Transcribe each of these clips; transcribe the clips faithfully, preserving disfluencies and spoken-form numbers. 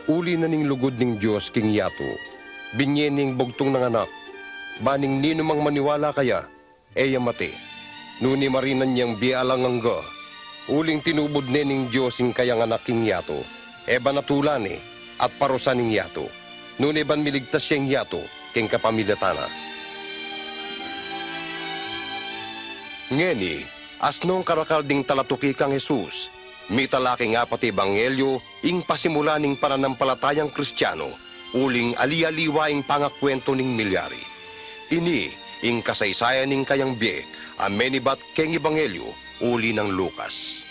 uli na ning lugod ning Diyos king yato, binyen ning bugtong ng anak, baning ninumang maniwala kaya, eya mati, nuni marinan niyang bialangangga, uling tinubod ne ning Diyos ing kayang anak king yato, eba natulani at parusa ning yato, nuni ban miligtas siyang yato king kapamilyatana. Ngeni, asnong karakal ding talatuki kang Jesus, mitalaki nga pati Ebanghelyo ing pasimula ning pananampalatayang Kristiyano, uling alialiwaing pangakwento ning milyari. Ini, ing kasaysayan ning kayang biye, amenibat keng Ebanghelyo, uli ng Lucas.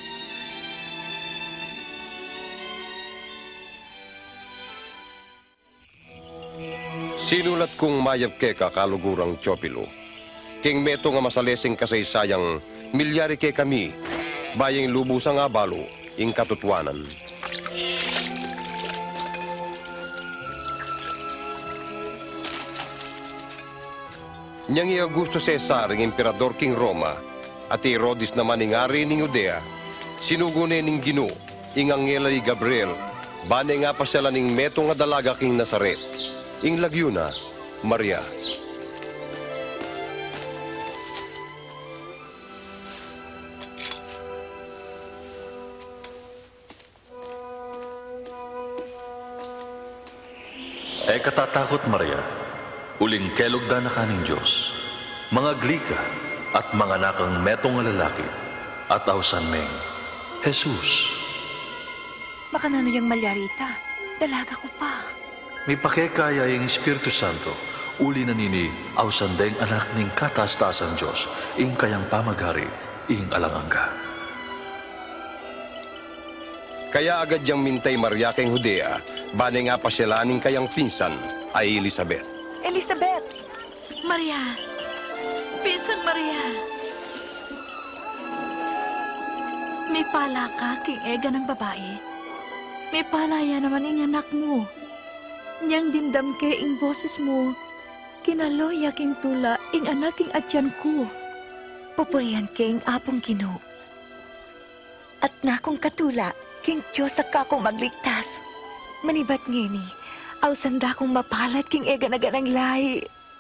Sinulat kong mayab ke kakalugurang Teopilo, king meto nga masalesing kasaysayang milyari ke kami, bayang lubusang abalo, ing katutuanan. Niyang i Augusto Cesar, ing emperador king Roma, at Herodes naman ing ari ning Judea, sinugune ning Gino, ing anghel ni Gabriel, bane nga pasyalan ning meto nga dalaga king Nazaret, ing lagyuna, Maria. E katatakot Maria, uling kelog da na kaning Diyos, mga glika at mga nakang metong nga lalaki, at awsan meng, Jesus. Baka nano yung malyarita, dalaga ko pa. May pakekaya yung Espiritu Santo, uli na nini awsan deng anak ning kataas-taasan Diyos, ing kayang pamagari, ing alangangga. Kaya agad yang mintay Maria keng Judea, bane nga pasyalaning kayang pinsan ay Elizabeth. Elizabeth! Maria! Pinsan Maria! May pala ka, king ega ng babae. May palaya naman ing anak mo. Niyang dindam ke ing boses mo. Kinaloya king tula ing anak ing atyan ko. Pupurihan ke ing apong Ginoo. At na kong katula, king Diyos sa kakong magligtas. Manibat ngeni, aw sanda kong mapalat king ega na ganang lahi.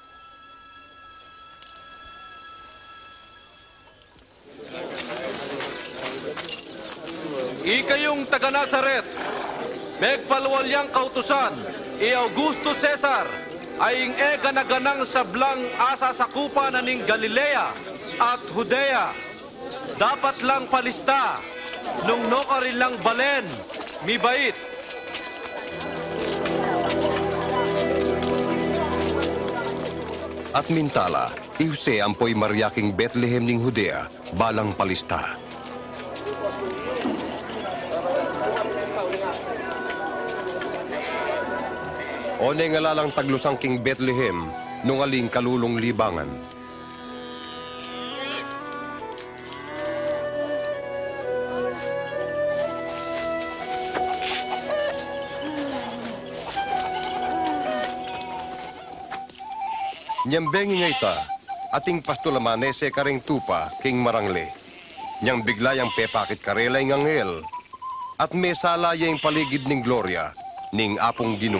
Ikayong taga Nazaret, megpalwalyang kautusan, i Augusto Cesar, ay ing ega na ganang sablang asa sakupa na ning Galilea at Judea. Dapat lang palista, nung nokarin lang balen, mi bait. At mintala, i Jose ampoy Maria king Bethlehem ning Judea, balang palista. One nga lalang taglusang king Bethlehem, nung aling kalulong libangan. Nyambengi nga ita, ating pastulamanese karing tupa king marangle. Nyang biglayang pepakit karela ing anghel, at may salaya ing paligid ning Gloria, ning apong Ginoo.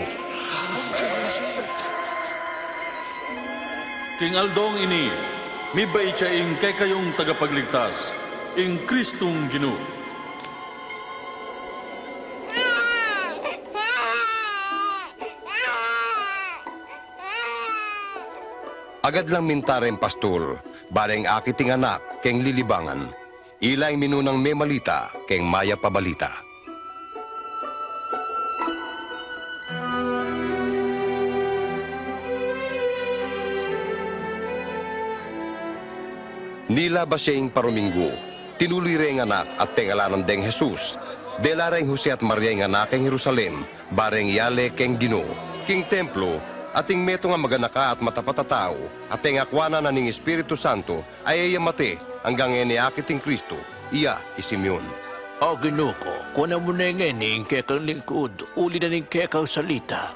King Aldong ini, mi bait siya ing kay kayong tagapagligtas, ing Kristong Ginoo. Agad lang mintaren pastol, bareng akiting anak, keng lilibangan. Ilay minunang may malita, keng maya pabalita. Nila ba siya ing paruminggo, tinuloy rin anak at pengalanan deng Jesus. Delareng Jose at Maria ing anak keng Jerusalem, bareng yale keng Ginoo, king templo, ating meto nga maganaka at matapatatao, at pengakwana na ning Espiritu Santo ay ayamate hanggang eniakit ing Kristo, iya isimyon. O Ginoo ko, kuna mo na nga ning kekang lingkod, uli na ning kekang salita.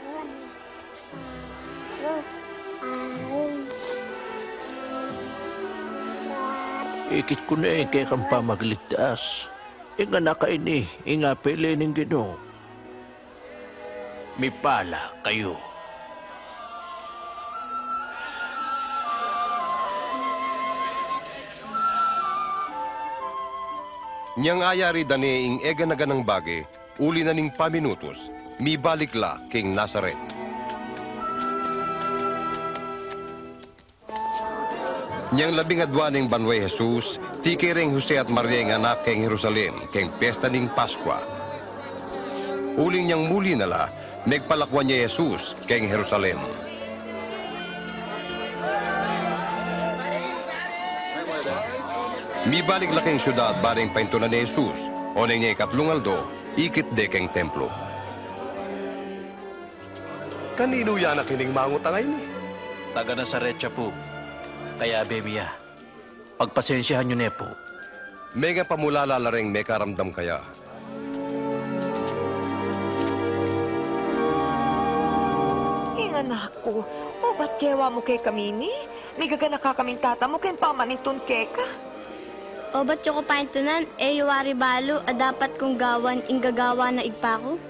Ikit ko na yung kekang pamagligtas. Inga na ka ini, inga pili ning Ginoo. May pala kayo. Niyang ayari dani ing ega na ganang bage, uli na ning paminutos, mi balikla king Nazaret. Niyang labing adwa ning banway Jesus, tikiring Jose at Maria ng anak king Jerusalem, king pesta ning Paskwa. Uling niyang muli nala, nagpalakwan niya Jesus king Jerusalem. Mi balik laking syudad baring paintunan ni Jesus, o nang niya ikatlong aldo, ikit dekeng templo. Kanino yan ang kining mangutangay ni? Taga Nazaret siya po. Kaya, Bebiya, pagpasensyahan nyo ne po. Mega pamulala ring may karamdam kaya. Ing anak ko, o ba't kewa mo kay kami ni? May gagana ka kaming tata mo kay pamanintun keka. O ba't yung kapaintunan, eh yuwari balo, a dapat kong gawan, inggagawa na igpa ko?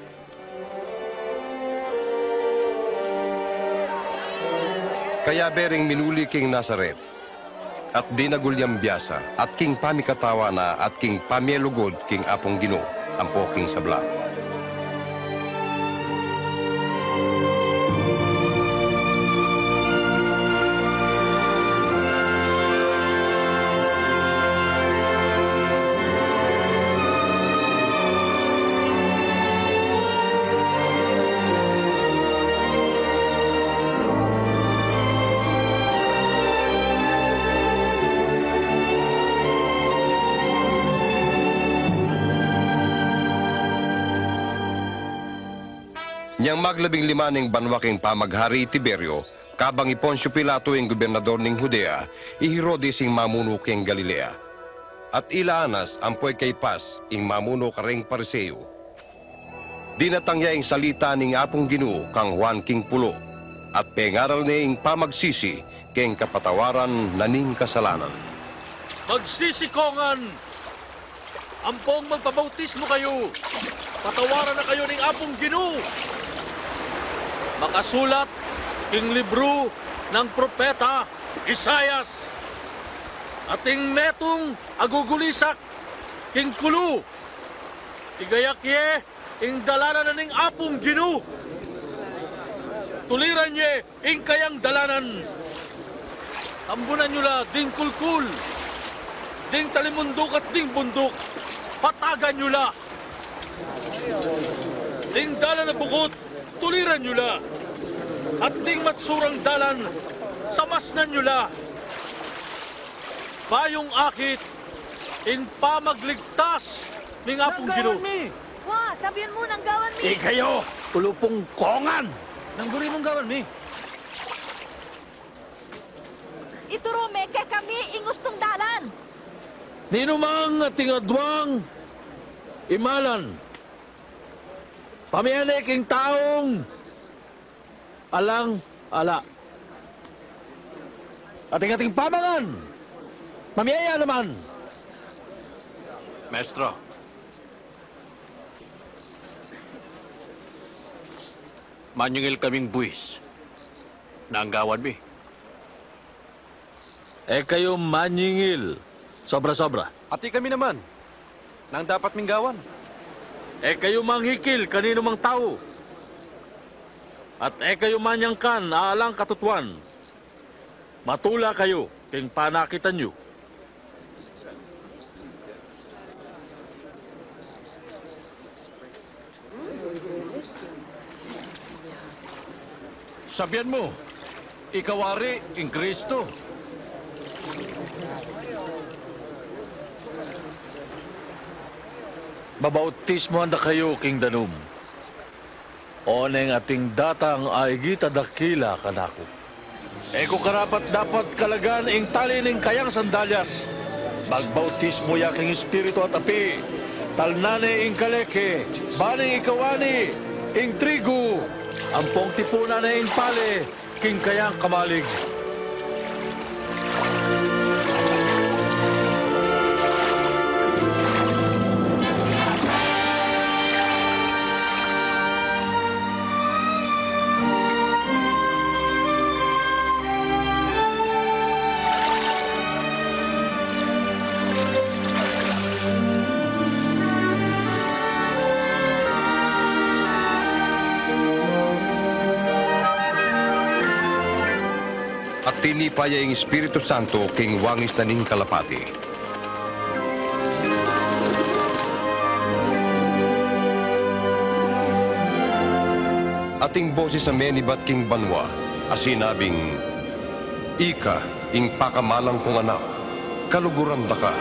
Kaya bering minuli king Nazaret, at di nagulyam biyasa, at king pamikatawa na, at king pamielugod king apong Gino, ang poking sabla. Niyang maglabing lima ning banwaking pamaghari Tiberio, kabang Poncio Pilato ing gobernador ning Judea, iHerodes ing mamuno king Galilea. At ilaanas ampoy kay Pas ing mamuno karing Pariseo. Dinatangya ing salita ning apong Ginoo kang Juan king Pulo, at pengaral ni ing pamagsisi king kapatawaran naning kasalanan. Magsisikongan! Ampong magpabautismo kayo! Patawaran na kayo ning apong Ginoo! Makasulat king libro ng propeta Isayas, ating metong agugulisak king Pulo, igayakye ing dalanan na ning apong Ginoo. Tuliran niya ing kayang dalanan. Ambunan nyo la ding kulkul, ding talimundok at ding bundok. Patagan nyo la. Ding dalan na bukot, tuliran nyo la. At ding matsurang dalan, samasnan nyo la. Bayong akit, in pamagligtas ning apong Ginoo. Wa, sabihan mo nang gawan mi. Eh kayo, ulupong kongan! Nang guri mong gawan, mi. Ituro me kay kami ingustong dalan. Ninumang ating adwang imalan. Pamiyane king taong alang ala. Ating ating pamangan. Mamiyaya naman. Maestro. Manyungil kaming buwis. Naanggawan mi. Eh kayo manyingil. Sobra-sobra. Ati kami naman. Nang dapat minggawan. Eh kayo manghikil kanino mang tao. At eh kayo manyangkan aalang katutuan. Matula kayo king panakitan nyo. Sabihan mo, ikawari ing Kristo. Babautismo anda kayo, King Danum. O neng ating datang ay gita dakila kanako. Eko karapat dapat kalagan ing tali ning kayang sandalyas. Magbautismo ya king espiritu at api. Talnane ing kaleke, baning ikawani, ing trigo. Ampong tipunan na ing pale, king kayang kamalig. tinipaya ang Espiritu Santo king wangis na ning kalapati. Ating boses sa menibat king banwa, asinabing, Ika, ing pakamalang kong anak, kaluguran da ka.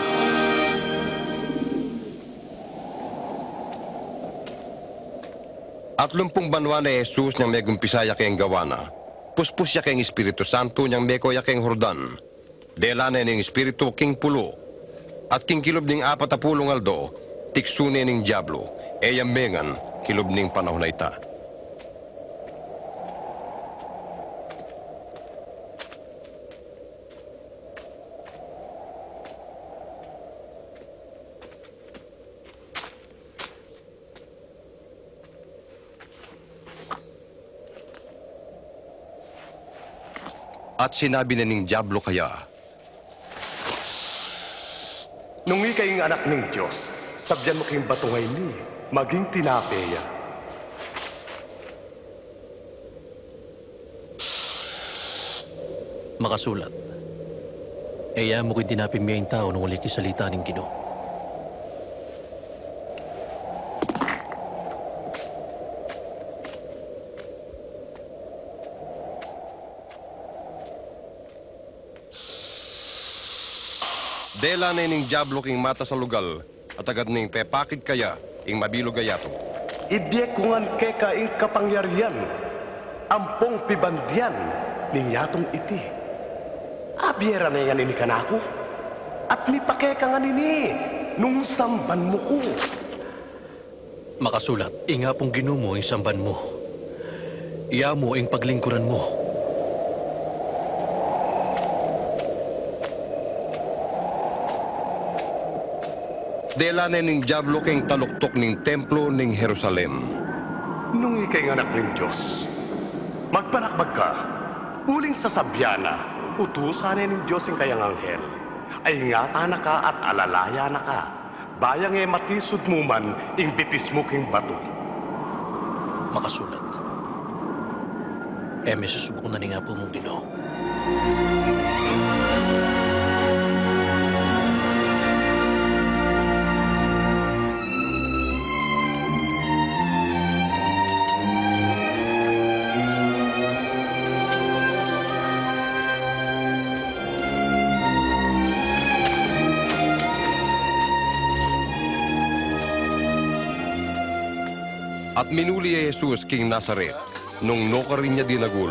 At lumpong banwa na Jesus niyang may gumpisaya kayang gawana, puspus siya kayang Espiritu Santo niyang may koya kayang Hordan, dela na ning Espiritu king pulo, at king kilob ning apat a pulong aldo, tiksune ning Diablo, eyang mengan, kilob ning panahon na ita. At sinabi na ning Diablo kaya, Nung ikay ng anak ng Diyos, sabyan mo kayong batungay ni, maging tinapeya. Makasulat. Eya mo ko'y dinapimiyang tao nung uli kisalita ng Ginoo. dela na ning Diablo king mata sa lugal, at agad ning pepakid kaya, ing mabilo gayato. Ibiyek ko ngan keka ing kapangyarihan, ampong pibandyan, ning yatong iti. Abiyera na yan ini kanako, at mipakeka nga nini, nung samban mo ko. Makasulat, inga pong Ginoo mo ang samban mo. Iya mo ang paglingkuran mo. Dela na ning Diablo king taluktok ning templo ning Jerusalem. Nung ikay ng anak ng Diyos, magpanakbag ka, uling sa sabyana, utusan ng Diyos ang kayang anghel, ay ingata na ka at alalaya na ka. Bayang e matisod mo man, ing bitis mo king bato. Makasulat. E may susubok na ni nga po mong Ginoo. At minuli ay Jesus king Nazaret, nung noka rin niya dinagul.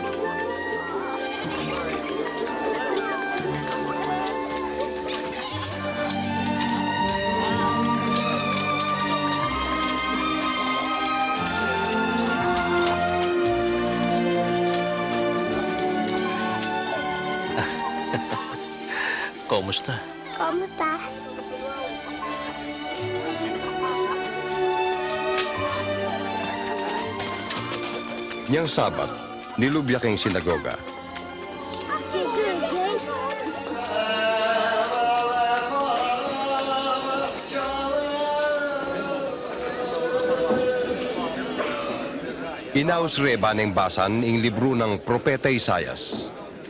Kumusta? Kamusta? Niyang Sabat, nilubya king sinagoga. Inaus reba ng basan ing libro ng Propeta Isayas.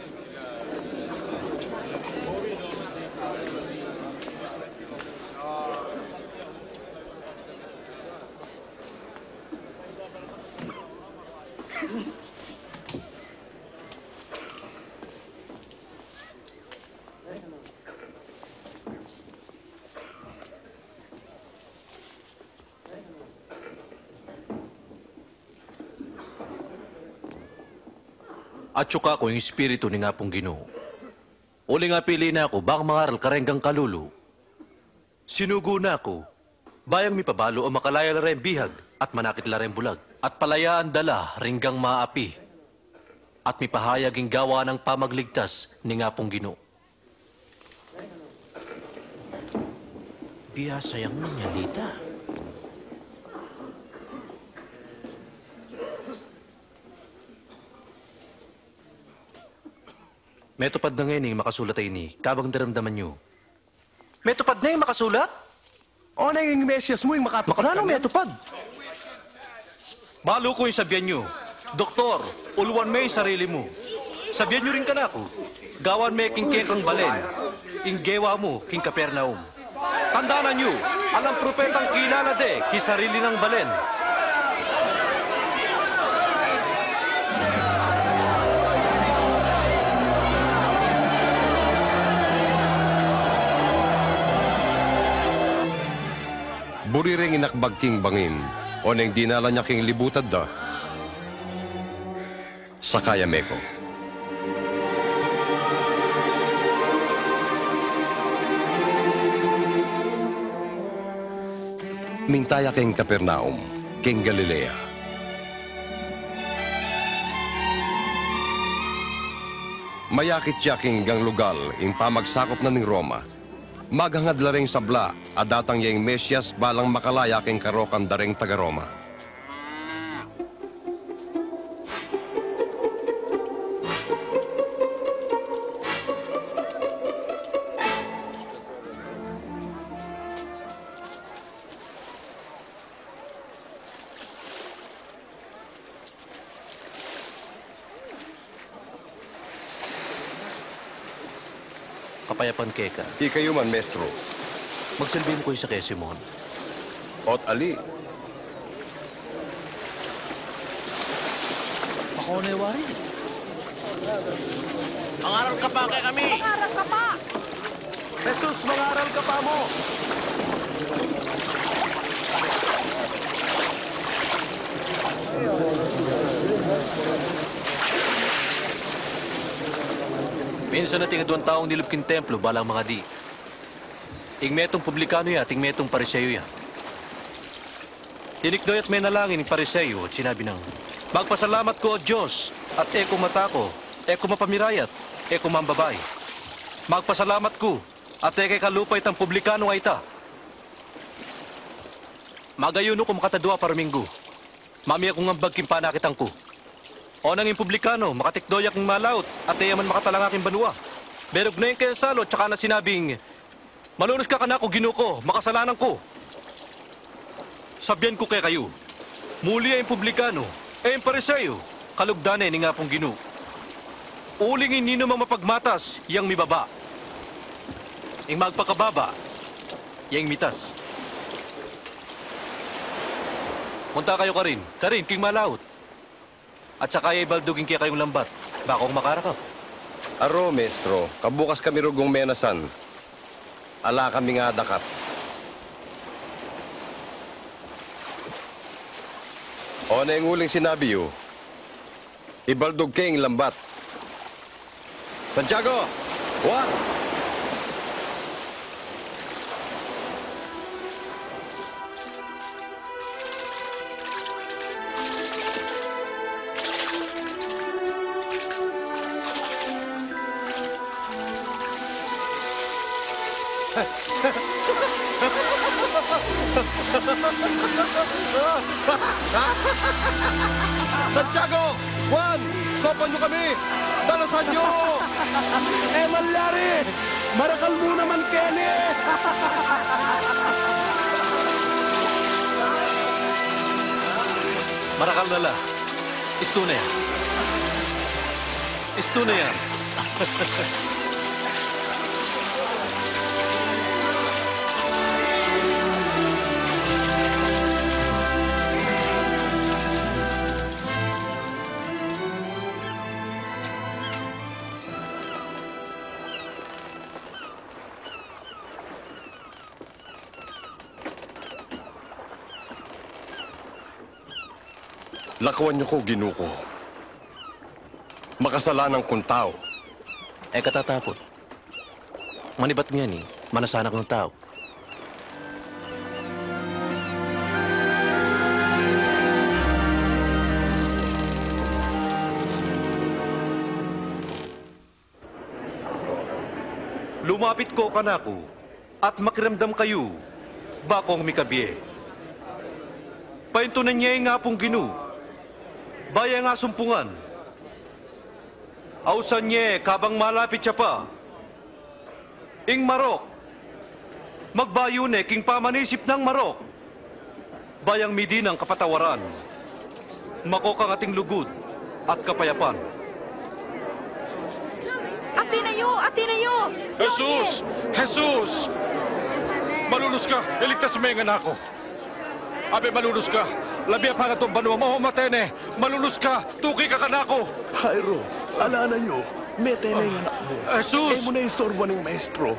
At suka ko yung espiritu ni nga pong Ginoo. Uli nga pili na ako, baka mangaral karenggang kalulu. Sinugo na ako, bayang mi pabalo o makalaya la rin bihag at manakit la rin bulag. At palayaan dala ringgang maapi. At mi pahayaging gawa ng pamagligtas ni nga pong Ginoo. Biya sayang nanyalita. May tupad na ngayon eh, makasulat ay ini. Kabang daramdaman nyo. May tupad na yung makasulat? O na yung mesyas mo yung makatupad. Makanano may tupad? Malo ko yung sabihan nyo. Doktor, uluan mo yung sarili mo. Sabihan nyo rin ka na ako. Gawan me king kekang balen. Inggewa mo, king Kapernaum. Tandaan nyo, alang propetang kilala de, kisarili ng balen. Buriring inakbag king bangin, o nang dinala niya king libutad da. Sakaya meko. Mintaya king Kapernaum, king Galilea. Mayakit siya king gang lugal, ing pamagsakop na ning Roma. Maghangad laring sabla, adatang yang Mesyas balang makalaya king karokan daring taga Roma. Kapayapan keka. Ikayo man, Mestro. Magsilbi mo ko sa kay Simon. Ot Ali. Ako na wari. Mangaral ka pa kay kami. Pangarap ka pa! Jesus, mangaral ka pa mo. Minsan na tingaduan taong nilubkin templo balang mga di. Ing metong publikano ya, ting metong pariseyo ya. Tinikdoy at may nalangin ng pariseyo at sinabi ng, magpasalamat ko o Diyos at eko mata ko, eko mapamirayat, eko mambabay. Magpasalamat ko at eke kalupay tang publikano ay ta. Magayuno ko makatadwa paraminggo. Mami akong ambag kimpanakitang ko. O nang impublikano, makatikdoy akong malaut at ayaman makatalang aking banwa. Berog na yung kaya salo, tsaka na sinabing, malunos ka ka na ako, ginuko, makasalanan ko. Sabyan ko kay kayo, muli ay impublikano, ay impariseyo, kalugdanay ni nga pong ginu. Ulingin nino mga mapagmatas, yang mibaba. Ing magpakababa, yang mitas. Punta kayo ka rin, ka rin, king malaut. At saka ay baldugin kaya kayong lambat. Baka akong makarakap. Aro, Mestro, kabukas kami rugong menasan. Ala kami nga dakat. O na yung uling sinabi yo, ibaldog kayong lambat. Santiago! What? Santiago! Juan! Sopan nyo kami! Dalasan nyo! Eh, Malyari! Marakal mo naman, Kenny! Marakal na la. Isto na yan. Isto na yan. Lakawan niyo ko, ginuko. Makasalanan kong tao. Eh katatapot. Manibat nga ni, manasanak ng tao. Lumapit ko kanako at makiramdam kayo, bakong mikabye. Paintunan niya nga pong ginu. Baya nga sumpungan. Ausan niya kabang malapit siya pa. Ing Marok. Magbayune king pamanisip ng Marok. Bayang midi ng kapatawaran. Makokang ating lugod at kapayapan. Atinayo! Atinayo! Jesus! Jesus! Malulus ka! Iligtas mo yung anak ko! Abe, malulus ka! Labi pa na itong banwa mo, matene! Malulus ka! Tuki ka kanako! Jairo, alala nyo, mete na yung anak mo. Jesus! Eh mo na istorbo ng maestro.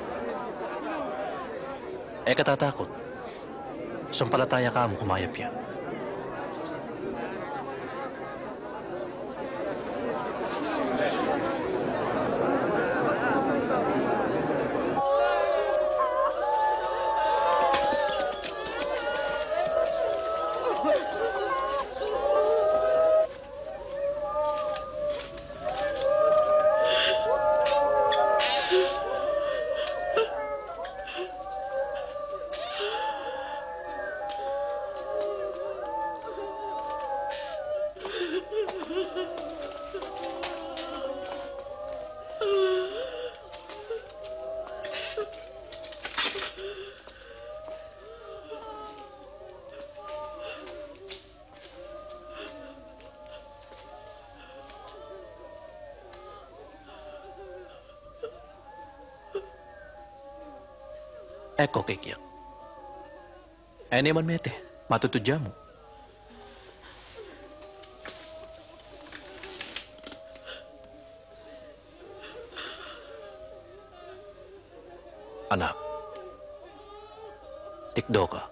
Eh katatakot. Sampalataya ka mo kumayap yan. Eko kikyak. Ene man mete, matutudya mo. Anak, tikdo ka.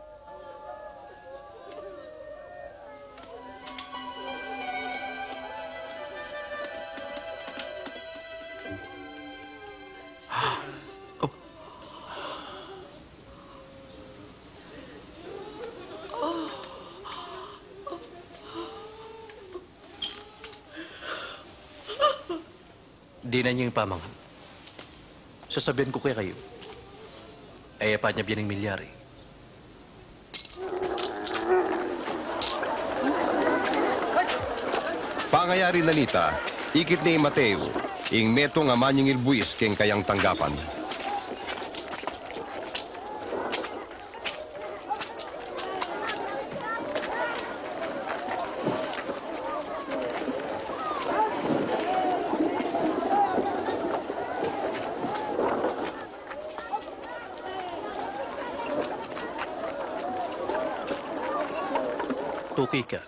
Di na niya yung pamangan. Sasabihin ko kaya kayo, ay pa niya biyaning milyari. Pangayari nalita, ikit ni Mateo, ing metong amanyang ilbuis keng kayang tanggapan. Tuki ka.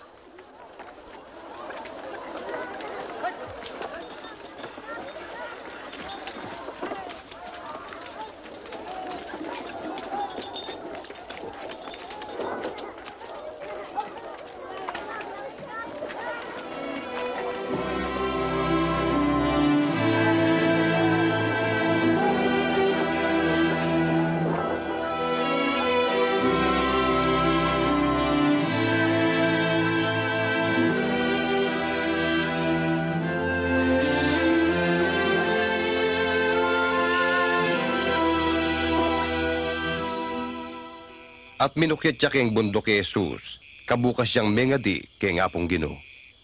At minukit siya keng bundok kay Jesus, kabukas siyang mengadi kay ngapong Ginoo.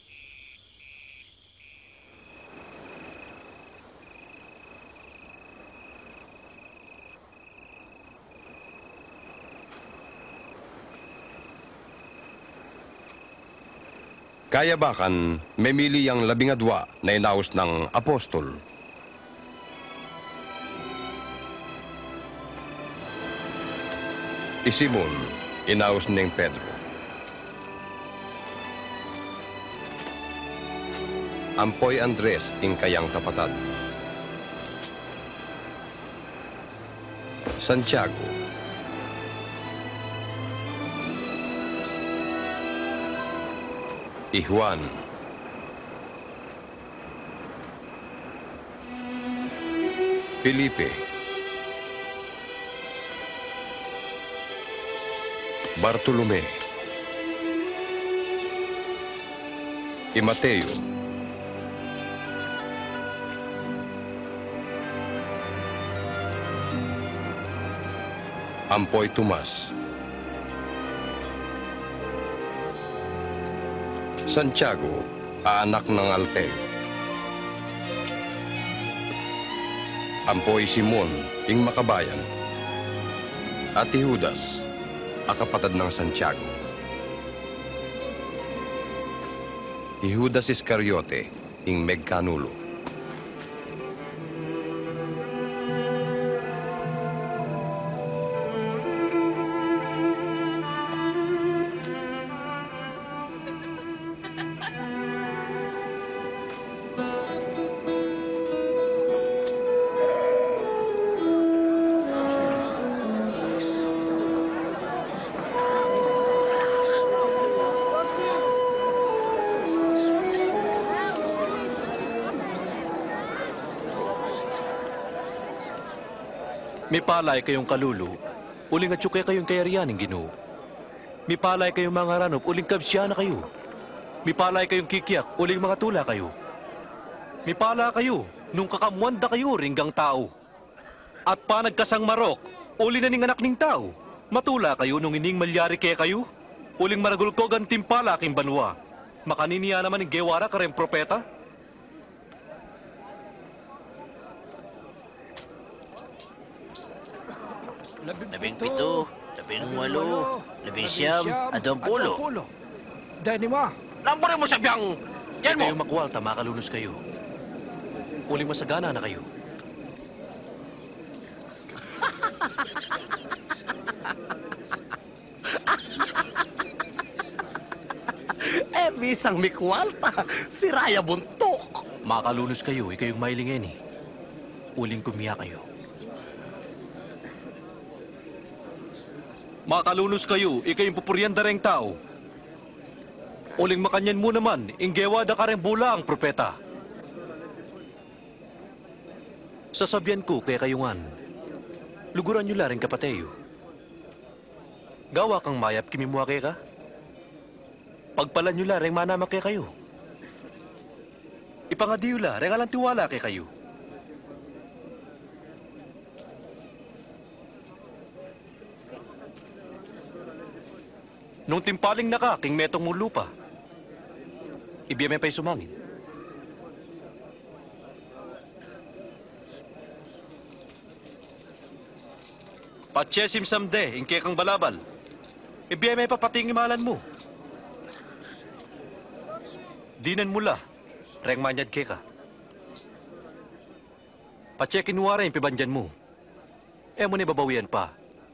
Kaya bakan, memili ang labing adwa na inaos ng apostol. Si Simon, inaos ng Pedro. Ampoy Andres, ing kayang kapatad. Santiago. I Juan. Felipe. Bartolome. I Mateo. Ampoy Tomas. Santiago, anak ng Alpeo. Ampoy Simon, ing makabayan. At si Judas, akapatad ng Santiago. Si Judas Iscariote, ing megkanulo. May palay kayong kalulu, uling at tsuke kayong kayariyaning Ginoo. May palay kayong mga ranop, uling kabsya na kayo. May palay kayong kikiyak, uling mga tula kayo. May pala kayo, nung kakamwanda kayo ringgang tao. At panagkasang marok, uli na ning anak ning tao. Matula kayo nung ining malyari kaya kayo. Uling maragulkog ang timpala king banwa. Makaniniya naman ng gewara kareng propeta. Labing pito, labing walo, labing siyam, at ang pulo. Dahil mo. Lamburin mo sa biyang! Yan mo! Kayo makwalta, makalunos kayo. Uling masagana na kayo. Eh, bisang mikwalta, si Raya Buntok. Makalunos kayo, ikayong mailingeni. Uling kumiya kayo. Makalunos kayo, ikayong pupuryan dareng tao. Uling makanyan mo naman, inggewa da kareng bula ang propeta. Sasabyan ko kaya kayungan, luguran nyo laring kapateyo. Gawa kang mayap kimimuha kaya ka? Pagpalan nyo laring manamak kaya kayo. Ipangadiyo laring alang tiwala kaya kayo. Nung timpaling naka, king metong mo lupa, ibiyame pa'y sumangin. Patsesim samde, ingke kang balabal, ibiyame pa pating imalan mo. Dinan mula, reng manyad ke ka. Patsekin wara yung pibandyan mo. E mo ni babawian pa.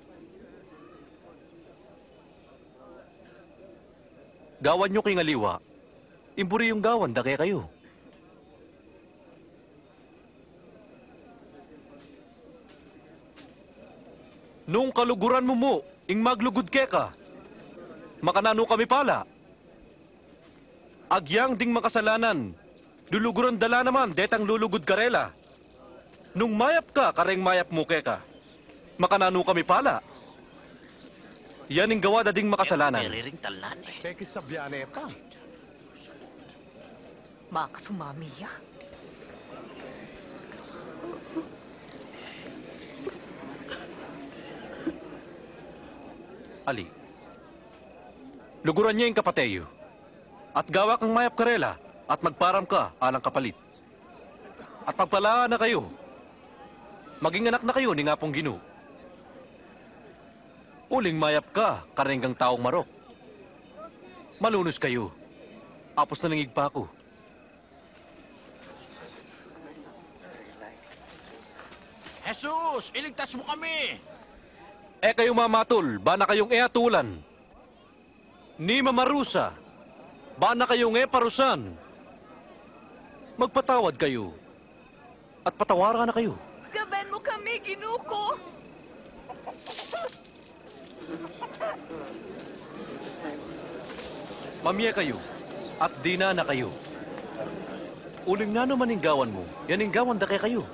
Gawan nyo kay ngaliwa, imburi yung gawan, da kaya kayo. Nung kaluguran mo mo, ing maglugod ke ka, makanano kami pala. Agyang ding makasalanan, luluguran dala naman, detang lulugod karela. Nung mayap ka, kareng mayap mo ke ka, makanano kami pala. Yan ang gawa dading makasalanan. Meriring talan eh. Pekis sa biyaneta. Makasumamiya. Ali, luguran niya yung kapateyo. At gawa kang mayap karela at magparam ka alang kapalit. At pagpalaan na kayo, maging anak na kayo ni nga pong Ginoo. Uling mayap ka, karenggang taong marok. Malunos kayo. Apos na nangig pa ako. Jesus, iligtas mo kami! Eh kayo mamatol, ba na kayong eatulan? Ni mamarusa, ba na kayong eparusan? Magpatawad kayo. At patawaran na kayo. Gaban mo kami, Ginuko. Mamiya kayo, at dina na kayo. Uling na naman ang gawan mo, yan ang gawan da kay kayo.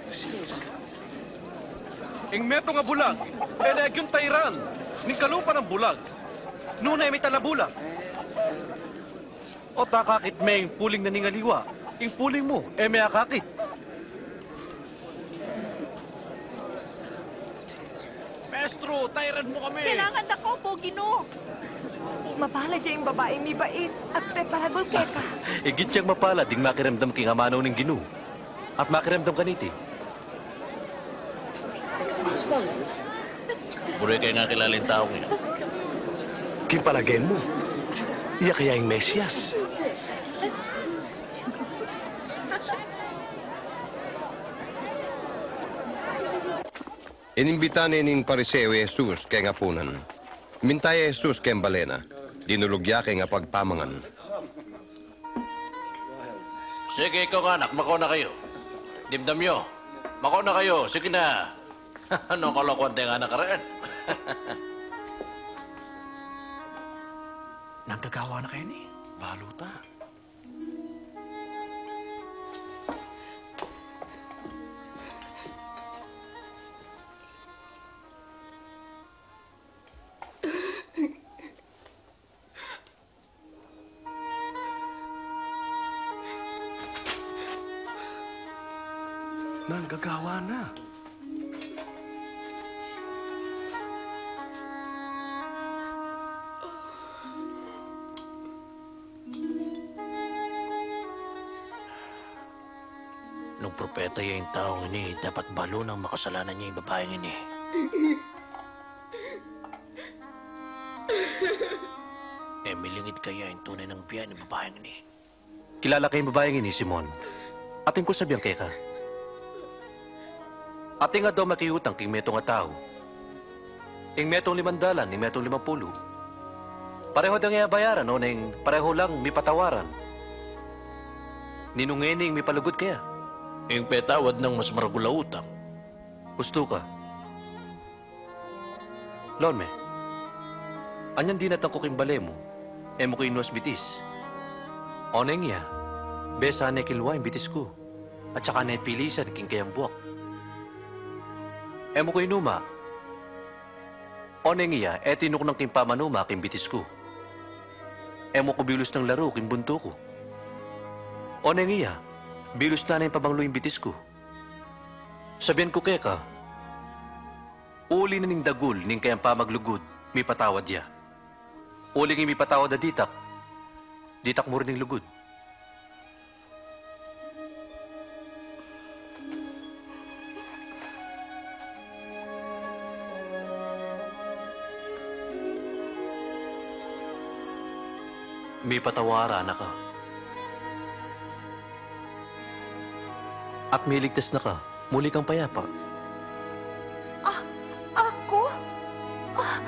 Ing meto nga bulag, eleg yung tayran, ning kalupa ng bulag. Nunay may talabulag. O takakit may ing puling na ningaliwa, ing puling mo, e may akakit. Maestro, tayran mo kami! Kailangan na ko po, Ginoo. Mapala dyan yung babae mi bait at peparagol keka. Igit siyang mapala, ding makiramdam king amanaw ng Ginoo. At makiramdam kaniti. Puro kayo nga kilaling taong yan. Kimpalagayin mo. Iya kaya yung Mesyas. Inimbita ning pariseo Jesus kay nga punan. Mintay Jesus kay balena. Dinulugya kay nga pagpamangan. Sige, ikaw nga anak, makaw na kayo. Dimdam nyo. Makaw na kayo, sige na. Anong kalokohan tayo nga anak ka rin? Nanggagawa na kayo ni. Baluta. Nanggagawa na. Nung propeta yung taong ini, dapat balo ng makasalanan niya yung babaeng ini. Eh, milingid kaya yung tunay ng biyan ng babaeng ini. Kilala kayong babaeng ini, Simon. Ating ko sabihan kay ka. Ating nga daw makiutang king metong nga tao. Ing metong limandalan, ing metong limampulo. Pareho daw nga bayaran, o neng pareho lang mi patawaran. Ninungening mi palugod kaya. Yung petawad ng mas maragula utang. Gusto ka. Lorme, anyan di natang kuking bale mo, e mo kinuas bitis. O neng ya, besa na kilwa yung bitis ko, at saka na pilisan king kayang buwak. E mo ko inuma. O neng iya, e tinuk ng king pamanuma king bitis ko. E mo ko bilos ng laro king bunto ko. O neng iya, bilos na na yung pabanglo yung bitis ko. Sabihan ko kaya ka, uli na ning dagul ning kayang pamaglugod, may patawad ya. Uli ng may patawad na ditak, ditak mo rin ning lugod. May patawara na ka. At may ligtas na ka, muli kang payapa. Ah, ako? Ah.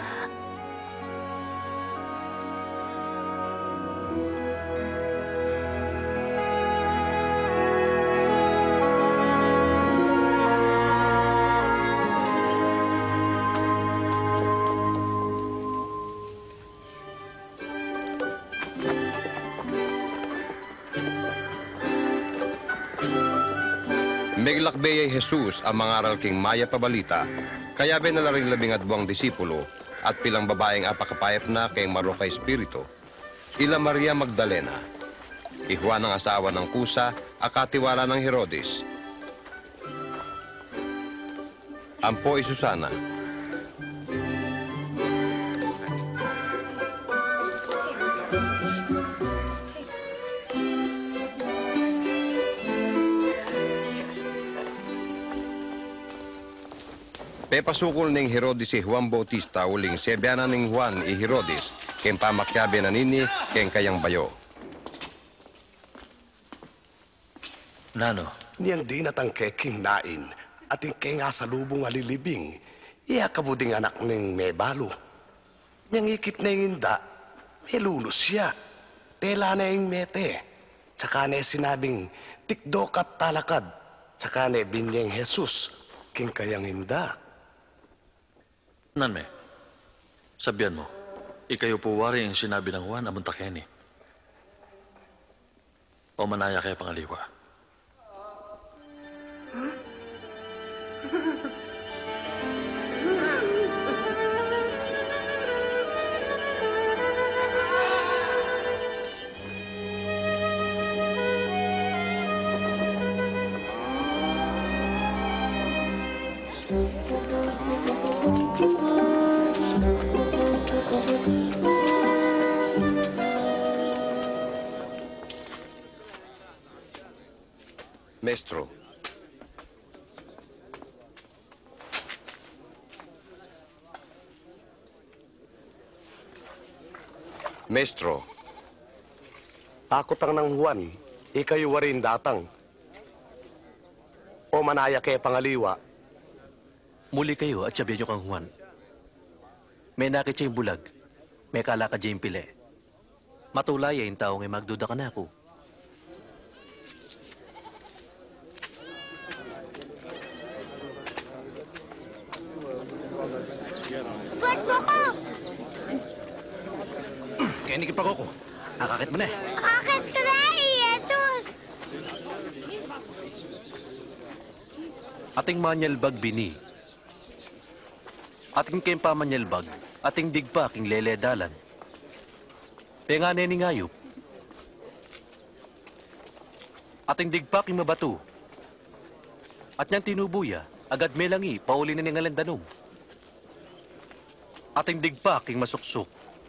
Meglakbay ay Jesus ang mangaral king Maya pabalita, kaya binalaring labing at buwang disipulo at pilang babaeng apakapayap na kay Maro kay Espiritu. Ila Maria Magdalena, Ihuan ang asawa ng Kusa, akatiwala ng Herodes. Ampo ay Susana. Pepasukol ning Herodes si Juan Bautista uling sebyanan ning Juan i Herodes ken pamakyabe na nini ken kayang bayo. Nano? Niyang di natangke king nain at ingke nga sa lubong alilibing, iya kabuding anak ning may balo. Niyang ikit na yung inda, may lulos siya. Tela na yung mete. Tsaka na sinabing tikdok at talakad. Tsaka na binyeng Jesus, king kayang inda. Nanme, sabihan mo, ikayo po wari ang sinabi ng Juan amuntakeni. O manaya kaya pangaliwa. Maestro. Maestro. Takot ang ng Juan, ikayo warin datang. O manaya kay pangaliwa. Muli kayo at sabihan nyo kang Juan. May nakit siya yung bulag, may kalakad siya yung pili. Matulay yung taong ay magduda ka na ako. Buat mo ko! Kaya nikip ako ko. Akakit mo na eh. Akit ka na, Jesus! Ating manyalbag bini. Ating kempa manyalbag. Ating digpa king lele dalan. Pengane ni ngayop. Ating digpa king mabato. At niyang tinubuya, agad may langi, pauli na ningalan danum. At hindi pa king masuksok.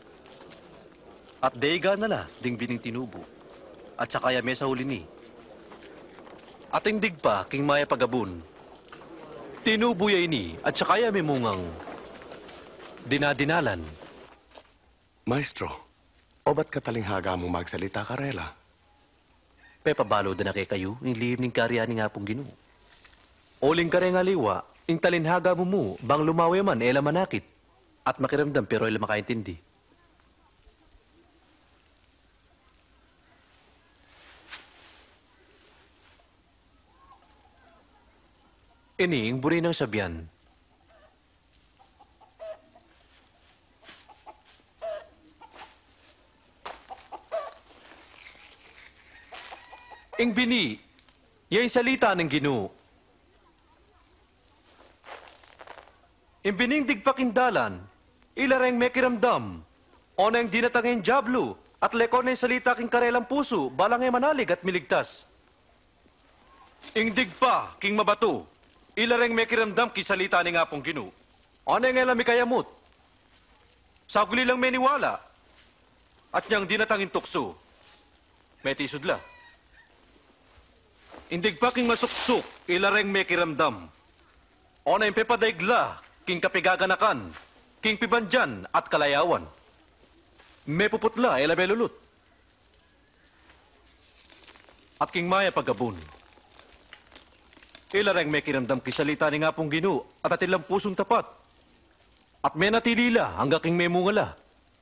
At deiga na la, ding bining tinubo. At sakaya may sa huli ni. At hindi pa king maya pagabun. Tinubuya ini, at sakaya may mungang dinadinalan. Maestro, o ba't katalinghaga mong magsalita, Karela? Pepabalo da na kay kayo, yung lihim ning karyani nga pong Ginoo. Oling ka rin nga liwa, yung talinhaga mo mo, bang lumawi man, ela manakit. At makiramdam, pero ela makaintindi. Ini, yung buri ng sabyan. Ing bini, yung salita ng Ginoo. Ing bining digpakindalan, ilareng mekiramdam, o na yung dinatangin jablo, at lekon na yung salita king karelang puso, balang ay manalig at miligtas. Ing digpa, king mabato, ilareng mekiramdam ki salita ni nga pong Ginoo. O na yung elami kayamot, saguli lang meniwala, at niyang dinatangin tukso, may tisudla. Indig pa king masuksok, ilareng may kiramdam. O na yung pepadaigla, king kapigaganakan, king pibandyan at kalayawan. May puputla, ilabe lulut. At king maya pagabun. Ilareng may kiramdam kisalita ni nga pong Ginoo at atilang pusong tapat. At may natilila hanggang king may mungala.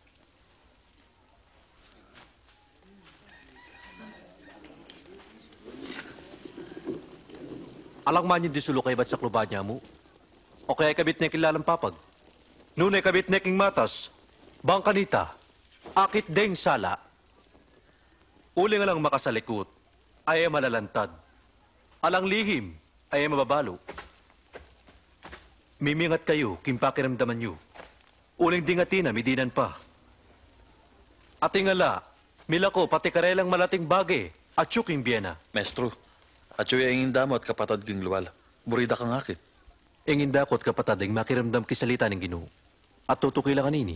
Alang man yung disulo kay ba't sa kluba niya mo? O kaya kabit na kilalang papag? Nunay kabit na king matas, bang kanita, akit deng sala. Uli nga lang makasalikot, ay malalantad. Alang lihim, ay mababalo. Mimingat kayo, kimpakiramdaman nyo. Uling dingatina, midinan pa. At ingala, milako pati karelang malating bage, at tsuking biyena. Maestro, at yung ingin damo at kapatad ging luwal. Burida kang akit. Ingin dakot kapatad ang makiramdam kisalita ng Ginoo. At tutukila kanini.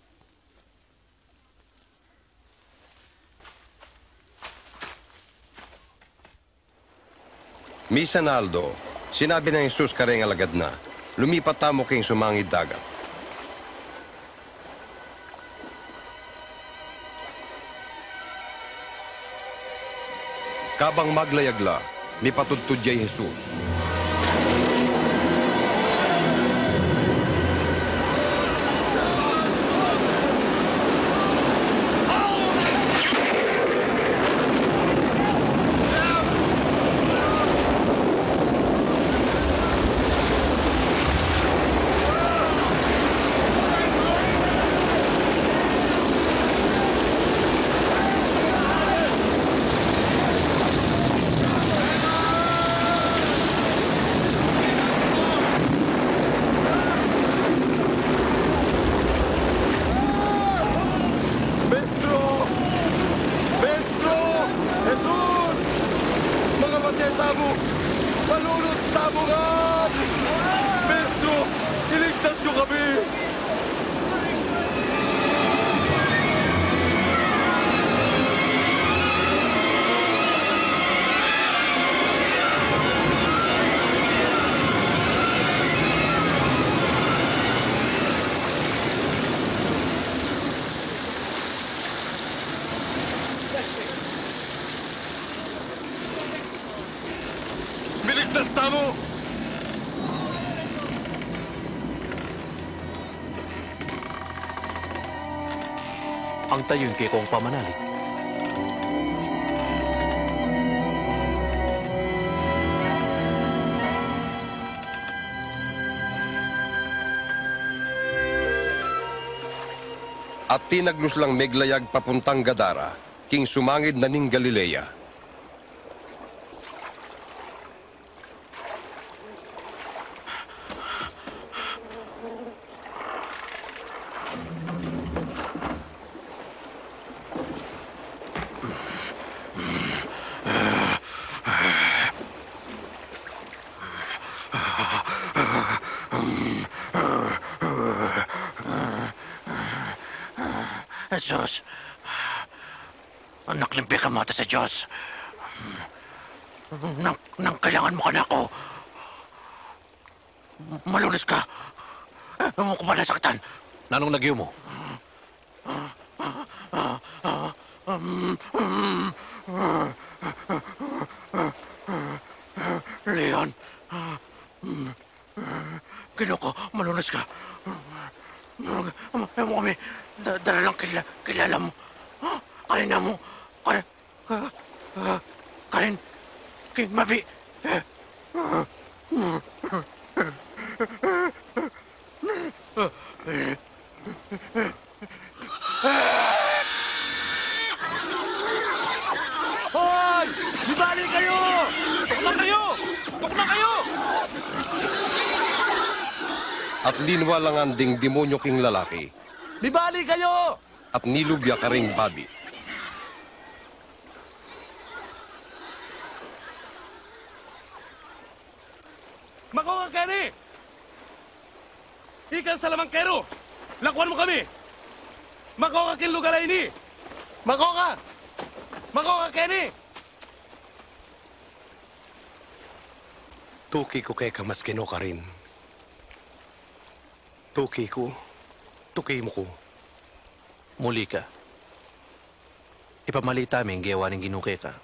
Misa Naldo, sinabi ng Jesus kareng alagad na, lumipat tamo king sumangid dagat. Kabang maglayagla, mipatudtudyay Jesus. Miligtas tamo! Ang tayo'y kay kong pamanalig. At tinaglus lang meglayag papuntang Gadara, king sumangid na ning Galilea. Jesus, anak ng Bekamata sa Diyos. Nang, nang kailangan mo ka na ako. Malunas ka. Huwag ko pa nasaktan. Nanong nagyo mo? Leon. Kinuko, malunas ka. Ayaw mo kami. Da- Dala lang kila, kilala mo. Kanina mo. Kanin. Kanin. King Mabi. Hoy! Libali kayo! Tok na kayo! Tok na kayo! At linwalangan ding demonyo king lalaki, Libali kayo! at nilubya ka ring babi. Mako ka, Kenny! Ikan sa lamangkero! Lakuan mo kami! Mako ka, kin lugalay ni! Mako ka! Mako ka, Kenny! Tuki ko kay kamaskino ka rin. Tuki ko. Tuki mo ko. Muli ka. Ipamalita aming gawa ng ginuke ka.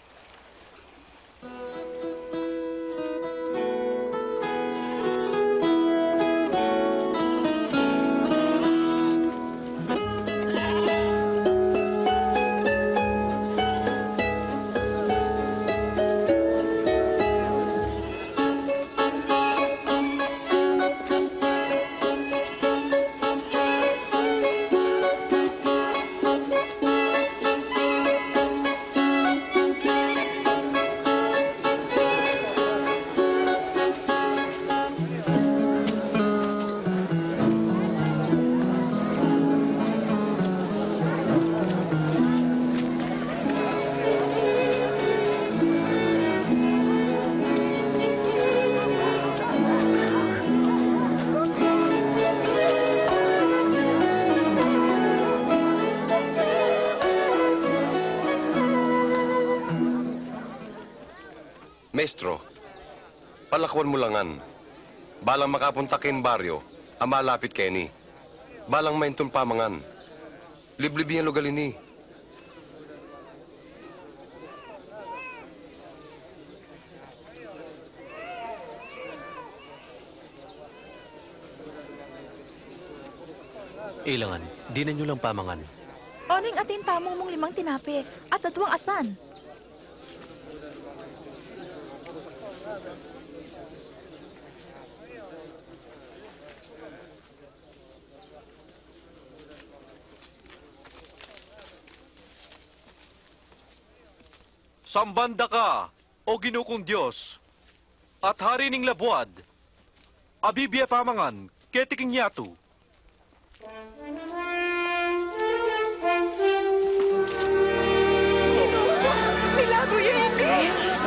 Maestro, palakwan mo langan. Balang makapunta kin baryo, ang malapit Kenny. Balang maintun pamangan. Liblib yung lugal ini. Ilangan, di na nyo lang pamangan. Oning atin tamo mong limang tinapi at tatwang asan. Sambanda ka, o ginukong Diyos, at hari ning labuad, abibya pamangan, ketiking yatu. Milagro yun, hindi!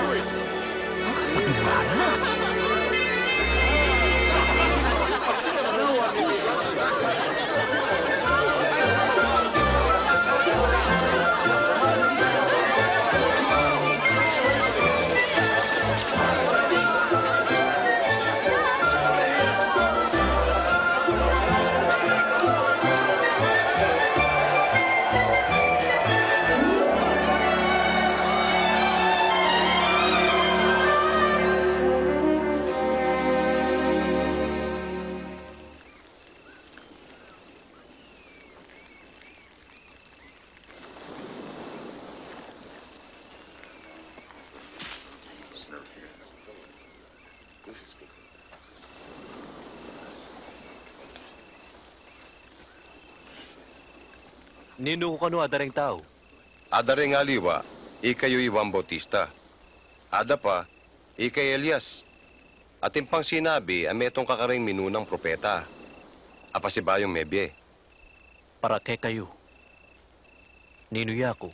Nino ko kano adareng tao. Ada ring aliwa, ikayo Juan Bautista. Ada pa, ikay Elias. At pang sinabi, ametong kakaring minunang propeta. Apa si Bayong Mebye. Para kay kayo. Ninuya ko.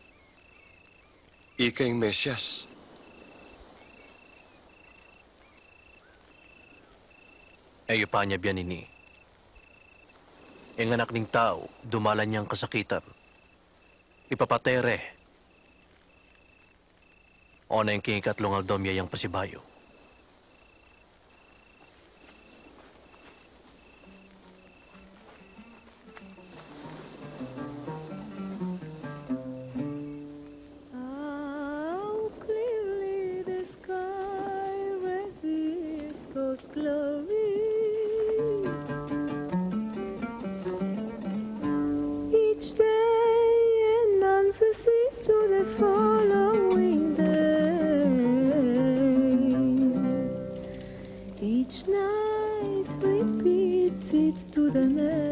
Ikay Mesyas. Ayo pa niya biyan ini. Ang anak ning tao, dumalan niyang kasakitan. Ipapatere. O na yung kingikatlong aldomya yang pasibayo. How clearly the sky reveals God's glory. Each day announces it to the following day. Each night repeats it to the next.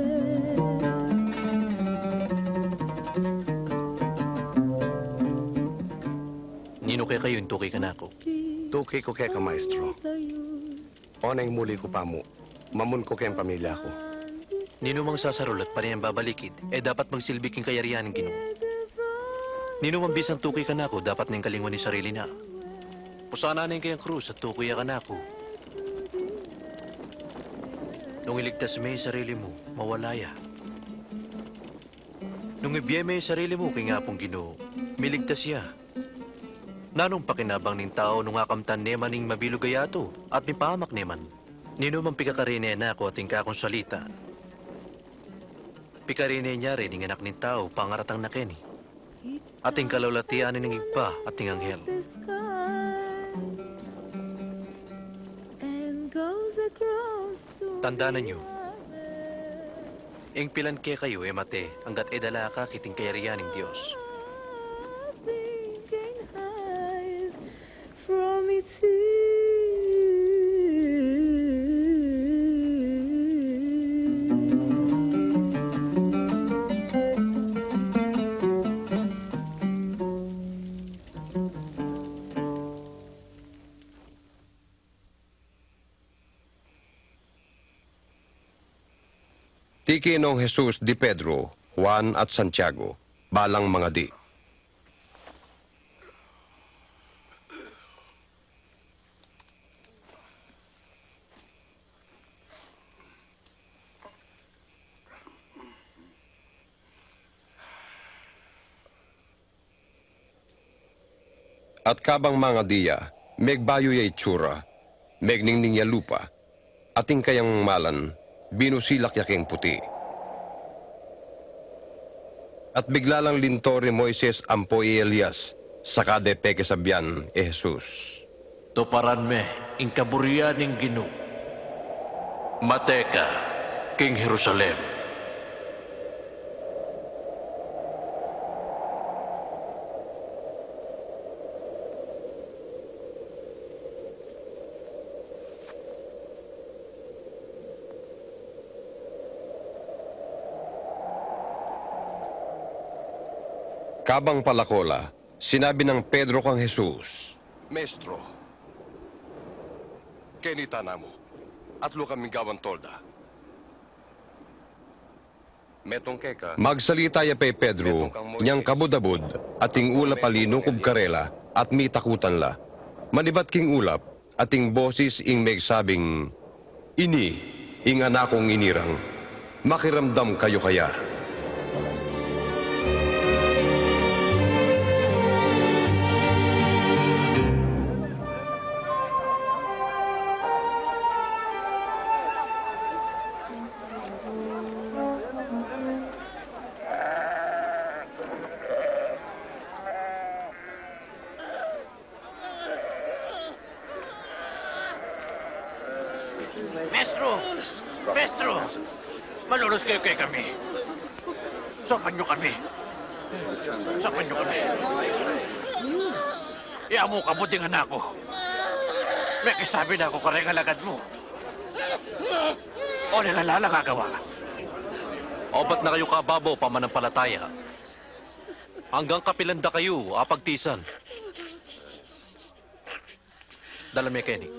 Nino kaya kayo yung tukay ka na ako. Tukay ko kaya ka, maestro. O na yung muli ko pa mo. Mamun ko kaya ang pamilya ko. Nino mang sasarulot pa niyang babalikid, eh dapat magsilbi king kayarihan ng Ginoo. Nino mang bisang tukay ka na ako, dapat nang kalingwan ni sarili na. Pusana na yung kayang krus at tukay ka na ako. Nung iligtas mo yung sarili mo, mawalaya. Nung ibiye mo yung sarili mo, kay nga pong Ginoo, miligtas siya. Nanong pakinabang ning tao nung akamtan neman ning mabilugayato at ni pamak neman. Nino mang pikakarine na ako ating kakong salita. Pikarine niya rin ning anak ning tao pangaratang nakeni. Ating kalawlatian ning igpa ating anghel. Tandaan niyo, ing pilan ke kayo emate hanggat edala ka kiting kayarian ng Diyos. From its Tiki nung Jesus di Pedro, Juan at Santiago, balang mga di. At kabang mga diya, megbayo ya itsura, megningning ya lupa, ating kayang malan, binusilak yaking puti. At bigla lang linto ni Moises ampoy Elias, saka de peke sabyan e Jesus. Tuparan me, ing kaburian ng Ginoo. Mateka, King Jerusalem. Kabang palakola, sinabi ng Pedro kang Jesus, Maestro, kenita na mo, at lo kaming gawan tolda. Metong keka. Magsalita ya pay Pedro, niyang kabudabud, ating ulap alinukub karela, at mi takutan la. Manibat king ulap, ating boses ing megsabing, Ini, ing anakong inirang, makiramdam kayo kaya. Maestro! Maestro! Malulos kayo kay kami. Sopan nyo kami. Sopan nyo kami. Iamo ka mo ding anak ko. May kisabi na ako kareng alagad mo. O nilalala gagawa. O ba't na kayo kababaw pamanampalataya? Hanggang kapilanda kayo, apagtisan. Dala may Kenny.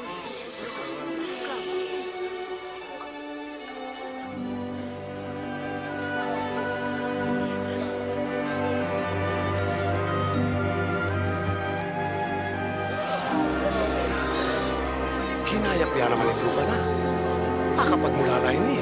Kinayap yan naman ito ka na. Kakapagmula ini.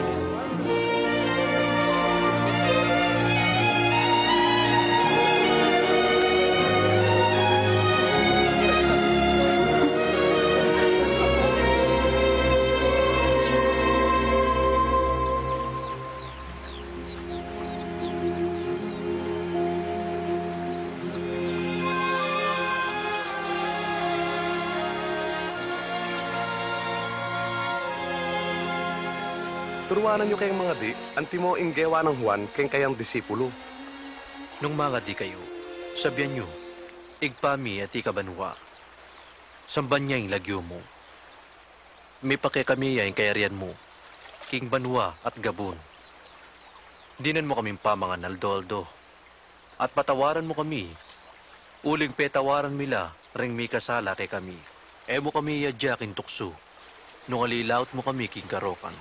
Turuanan nyo kayong mga di, antimo inggewa ng Juan kayong kayang disipulo. Nung mga di kayo, sabihan nyo, igpami at ikabanwa. Samban niya yung lagyo mo. May pake kami yung kayarian mo, king banwa at gabon. Dinan mo kaming pamangan aldo-aldo. At patawaran mo kami, uling petawaran mila, ring may kasala kay kami. E mo kami yadya king tukso, nung alilaut mo kami king karokan.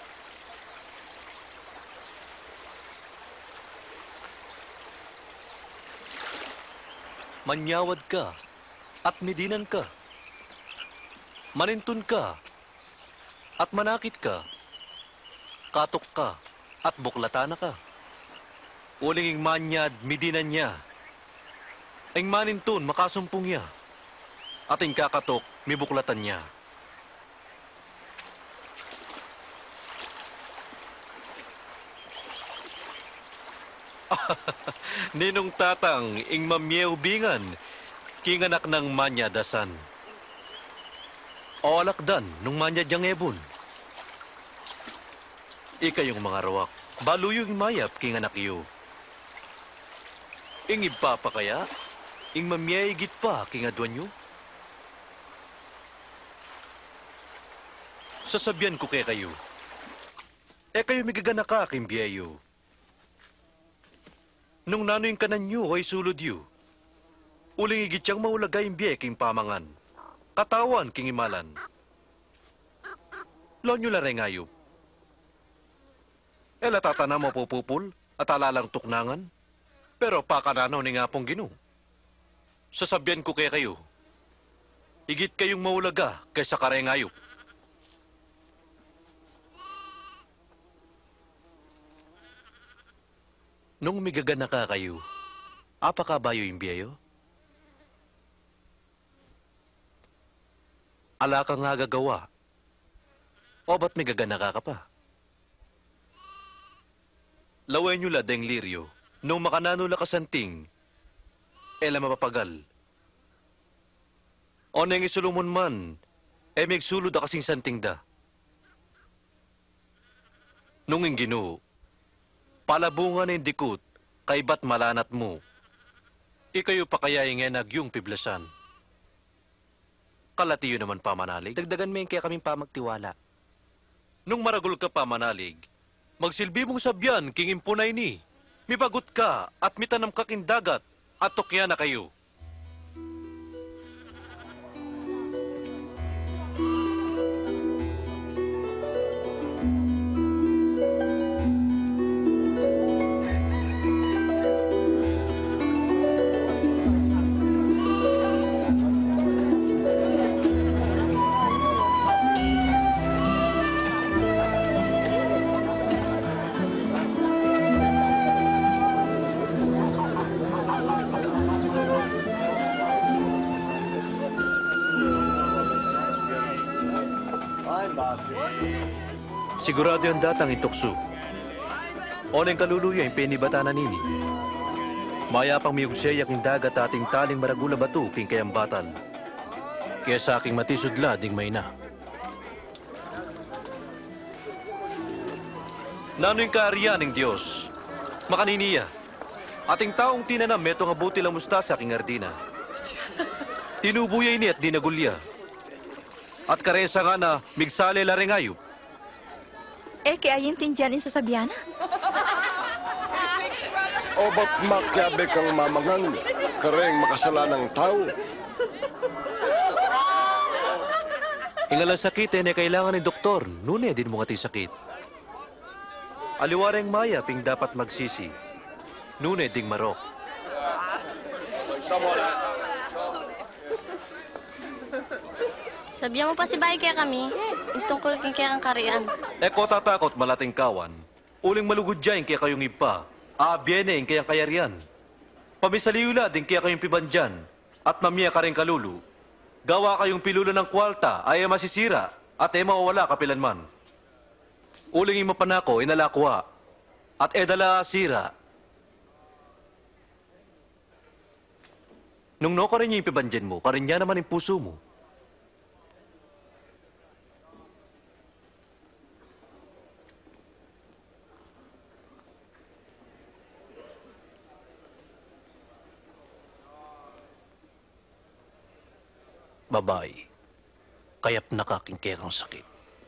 Manyawad ka at midinan ka. Manintun ka at manakit ka. Katok ka at buklatana ka. Uling ing manyad, midinan niya. Ing manintun, makasumpong niya. At ing kakatok, mibuklatan niya. Ninong tatang, ing mamyew bingan, king anak ng manya dasan. O alakdan, nung manya dyang ebon. Ikayong mga rawak, baluyong mayap, king anak iyo. Ing ibpapa kaya, ing mamyew git pa, king adwan nyo. Sasabihan ko kay kayo, e kayo migaganaka, king biyayo. Nung nanoy kanan nyo ay sulod yu. Uling igit siyang maulagay imbiye king pamangan. Katawan king imalan. Lonyo la rengayop. Ela tatana mo pupupul at alalang tuknangan. Pero pakananaw ni nga pong ginu. Sasabihan ko kaya kayo. Igit kayong maulaga kaysa karengayop. Nung migagana ka kayo, apa ka bayo yung biyayo? Ala ka nga gagawa. O ba't migagana ka ka pa? Laway nyo la deng liryo, nung makanano la kasanting, ela mapapagal. O neng isulumon man, e migsulod a kasing santing da. Nung ing Ginoo, palabungan ng dikut, kay ba't malanat mo? Ikayo pa kaya yung yung piblasan. Kalatiyo naman pamanalig. Dagdagan mo yung kaya kaming pamagtiwala. Nung maragol ka pamanalig, magsilbi mong sabyan king impunay ni. Mibagot ka at mitanam ka king dagat at tukya na kayo. Sigurado yung datang itukso. O neng kaluluya yung penibatanan nini. Maya pang miyugseyak yung dagat ating taling maragula batu king kayang batal. Kaya sa aking matisudla ding may na. Nano yung kaariyan ng Diyos? Makaniniya. Ating taong tinanam meto nga buti lang musta sa aking ardina. Tinubuyay ni at dinagulya. At karesa nga na migsale la rengayop. Eh, kaya yung tindyan in sasabiana? O ba't makyabe kang mamangan, kareng makasalanang tao? Ingalang sakitin ay kailangan ni doktor, nune din mo nga ti sakit. Aliwareng maya ping dapat magsisi, nune ding marok. Sabihan mo pa si Bay kaya kami, yung tungkol king kaya kang karian. Eko tatakot malating kawan, uling malugudyain kaya kayong ipa, aabyene kaya kayarian. Pamisaliula din kaya kayong pibandyan, at mamiya ka rin kalulu. Gawa kayong pilulo ng kwalta ay masisira at ay mawawala kapilanman. Uling imapanako inalakwa at edala sira. Nung no ka rin yung pibandyan mo, ka rin niya naman yung puso mo. Babae, kaya't nakakingkerang sakit.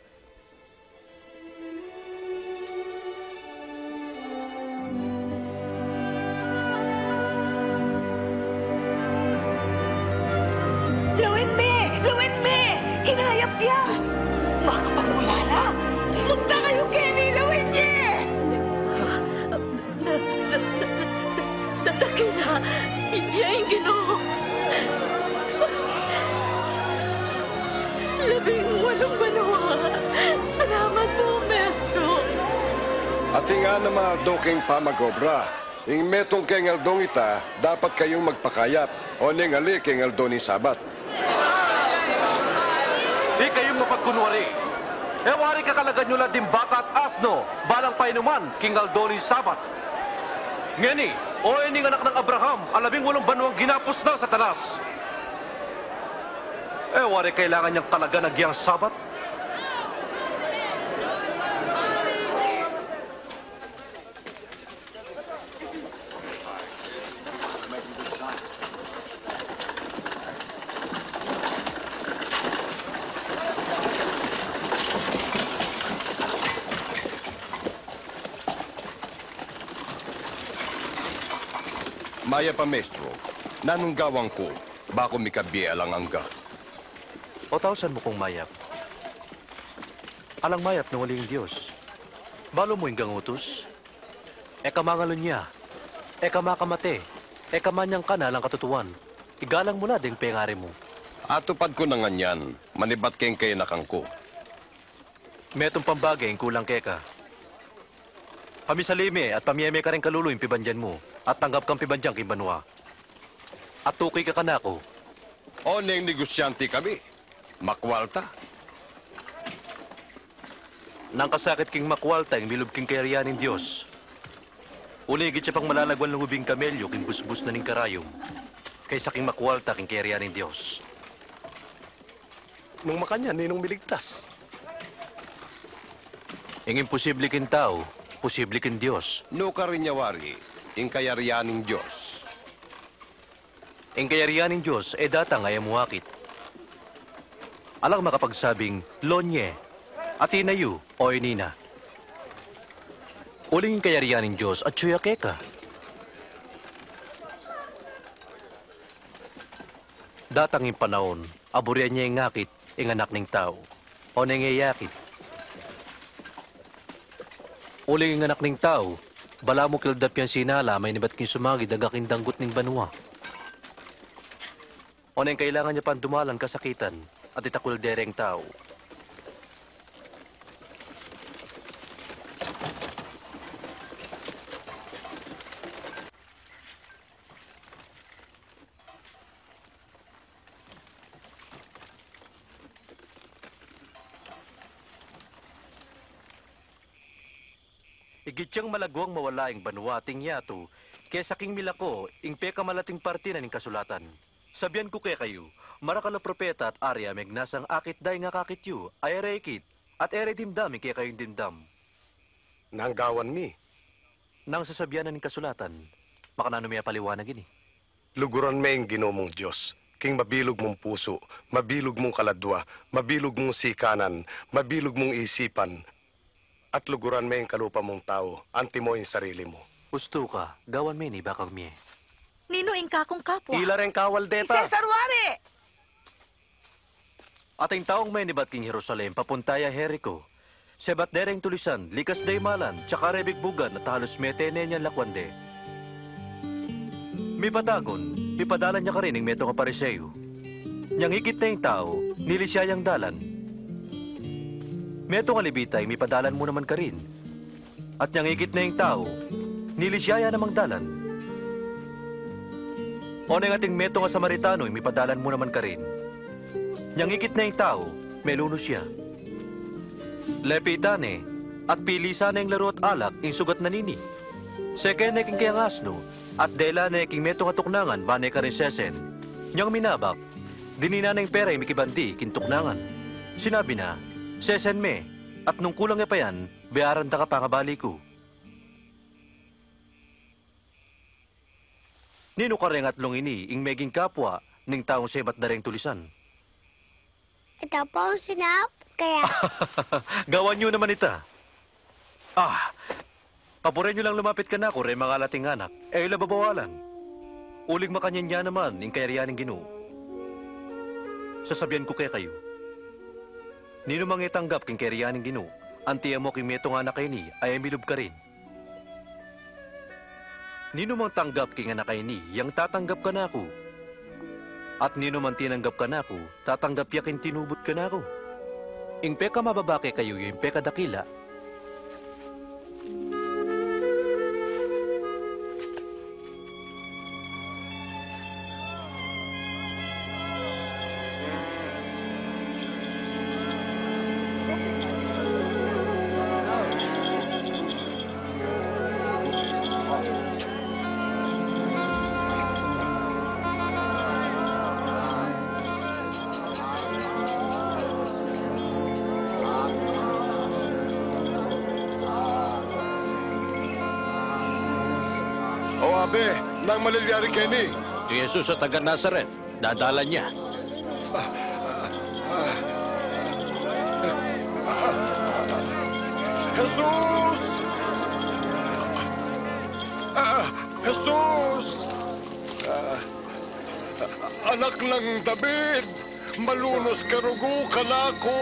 Lawin me! Lawin me! Kinayap ya! Makapagmulala! Munta kayo, Kenny! Lawin niya! Dakila, iyayin ginoo. Labing walong banwa. Salamat po, Maestro. Ati nga na mga doking pamagobra. Ing metong kengeldong ita, dapat kayong magpakayap. O ningali kengeldong ni Sabat. Di kayong mapagkunwari. Ewari kakalagan nyo lang din baka at asno, balang painuman, King Aldoni Sabat. Ngeni, o ining anak ng Abraham, alabing walong banwang ginapos na sa tanas. Ewari kailangan niyang talaga nagyang Sabat. Maya pa, Maestro. Nanong gawang ko, bako mikabiya lang angga. O tausan mo kong mayap. Alang mayap ng waling Diyos. Balo mo yung gangutos. E kamangalon niya. E kamakamate. E kamanyang ka na lang katutuan. Igalang mo na ding pengari mo. Atupad ko na nga niyan, manibat keng kay nakang ko. Metong pambagay kulang keka. Pamisalime at pamiyeme ka rin kalulo yung pibandyan mo. At tanggap kang pibandyang kimbanwa. At tukay ka kanako. O neng negosyante kami. Makwalta. Nang kasakit king makwalta yung milub king kayarianin Diyos. Uligit siya pang malalagwan ng ubing kamelyo king busbus na ning karayom. Kaysa king makwalta king kayarianin Diyos. Nung makanya, ninong miligtas. Ing imposible kin tao, posible kin Diyos. No ka rin nyawari, ing kayarianing Diyos. Ing kayarianing Diyos, e datang ay amuakit. Alang makapagsabing, Lonye, Atinayu, o Inina. Uling kayarianing Diyos at Chuyakeka. Datang yung panahon, aburian niya yung ngakit, yung anak ng tao, o nangayakit. Uling yung anak ng tao, bala mo kildap yan sinala, may nibat king sumagi, dagaking danggot ng banwa. O nang kailangan niya pang dumalan kasakitan, at itakul dereng tao. Igit siyang malagwang mawala ing banwating yato, kesa king milako, ing peka malating parte na ning kasulatan. Sabihan ko kaya kayo, marakala propeta at arya meg nasang akit day nga kakityo, ay erekit, at ere dimdami kaya kayong dindam. Nanggawan mi. Nang sasabihan na ning kasulatan, makanano may paliwanag ini. Luguran me ang ginomong Diyos. King mabilog mong puso, mabilog mong kaladwa, mabilog mong sikanan, mabilog mong isipan, at luguran me ang kalupa mong tao, anti mo yung sarili mo. Gusto ka, gawan me ni bakang miye. Nino ing kakong kapwa. Ila rin kawal Si deta. Cesar Wari! Ating taong may nibat king Jerusalem, papuntaya Jericho. Sebat dereng tulisan, likas day malan, tsaka rebig bugan at halos metene niyan lakwande. Mi patagon, mi padalan niya ka rin ng metong apariseo. Niyang higit na yung tao, nilisya yung dalan. Metong alibitay, mi padalan mo naman ka rin. At niyang higit na yung tao, nilisyaya namang dalan. O na ating metong Samaritano, mi padalan mo naman ka rin. Niyang higit na yung tao, meluno siya. Lepitane, at pili sana yung laro at alak, yung sugat na nini. Seken na king kayang asno, at dela na king metong atuknangan, bane ka rin sesen. Niyang minabak, dinina na yung pera yung mikibandi, kintuknangan. Sinabi na, sesen me, at nung kulang e pa yan, bayaran da ka pa nga bali ko. Nino ka rin atlong ini, ing meging kapwa, ning taong sebat na rin tulisan. Ito po, sinap. Kaya... Gawan nyo naman ita. Ah, paborin nyo lang lumapit ka na ako, rin mga lating anak. Eh, lababawalan. Uling makanyanya naman, ing kayariyaning Ginoo. Sasabihan ko kaya kayo. Nino mga itanggap king kayariyaning Ginoo, antiya mo king metong anak kayo ni, ay milub ka rin. Nino mang tanggap king anak kayo ni, yang tatanggap ka na ako. At nino man tinanggap ka na ako, tatanggap yakin tinubot ka na ako. Ing peka mababake kayo, yung peka dakila. O abe, nang malalyari kayo ni. Si Jesus sa taga Nazaret, dadalan niya. Jesus! Ah, Jesus! Ah, anak lang David, malunos karugo ka na ako.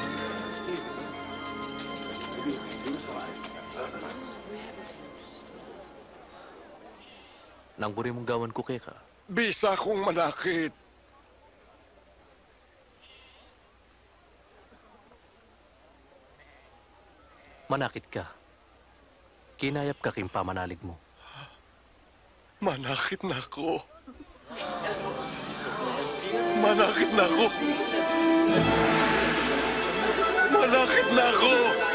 Nang buri mong gawan ko keka. Bisa kong manakit. Manakit ka. Kinayap ka king pamanalig mo. Manakit na ako. Manakit na ako. Manakit na ako.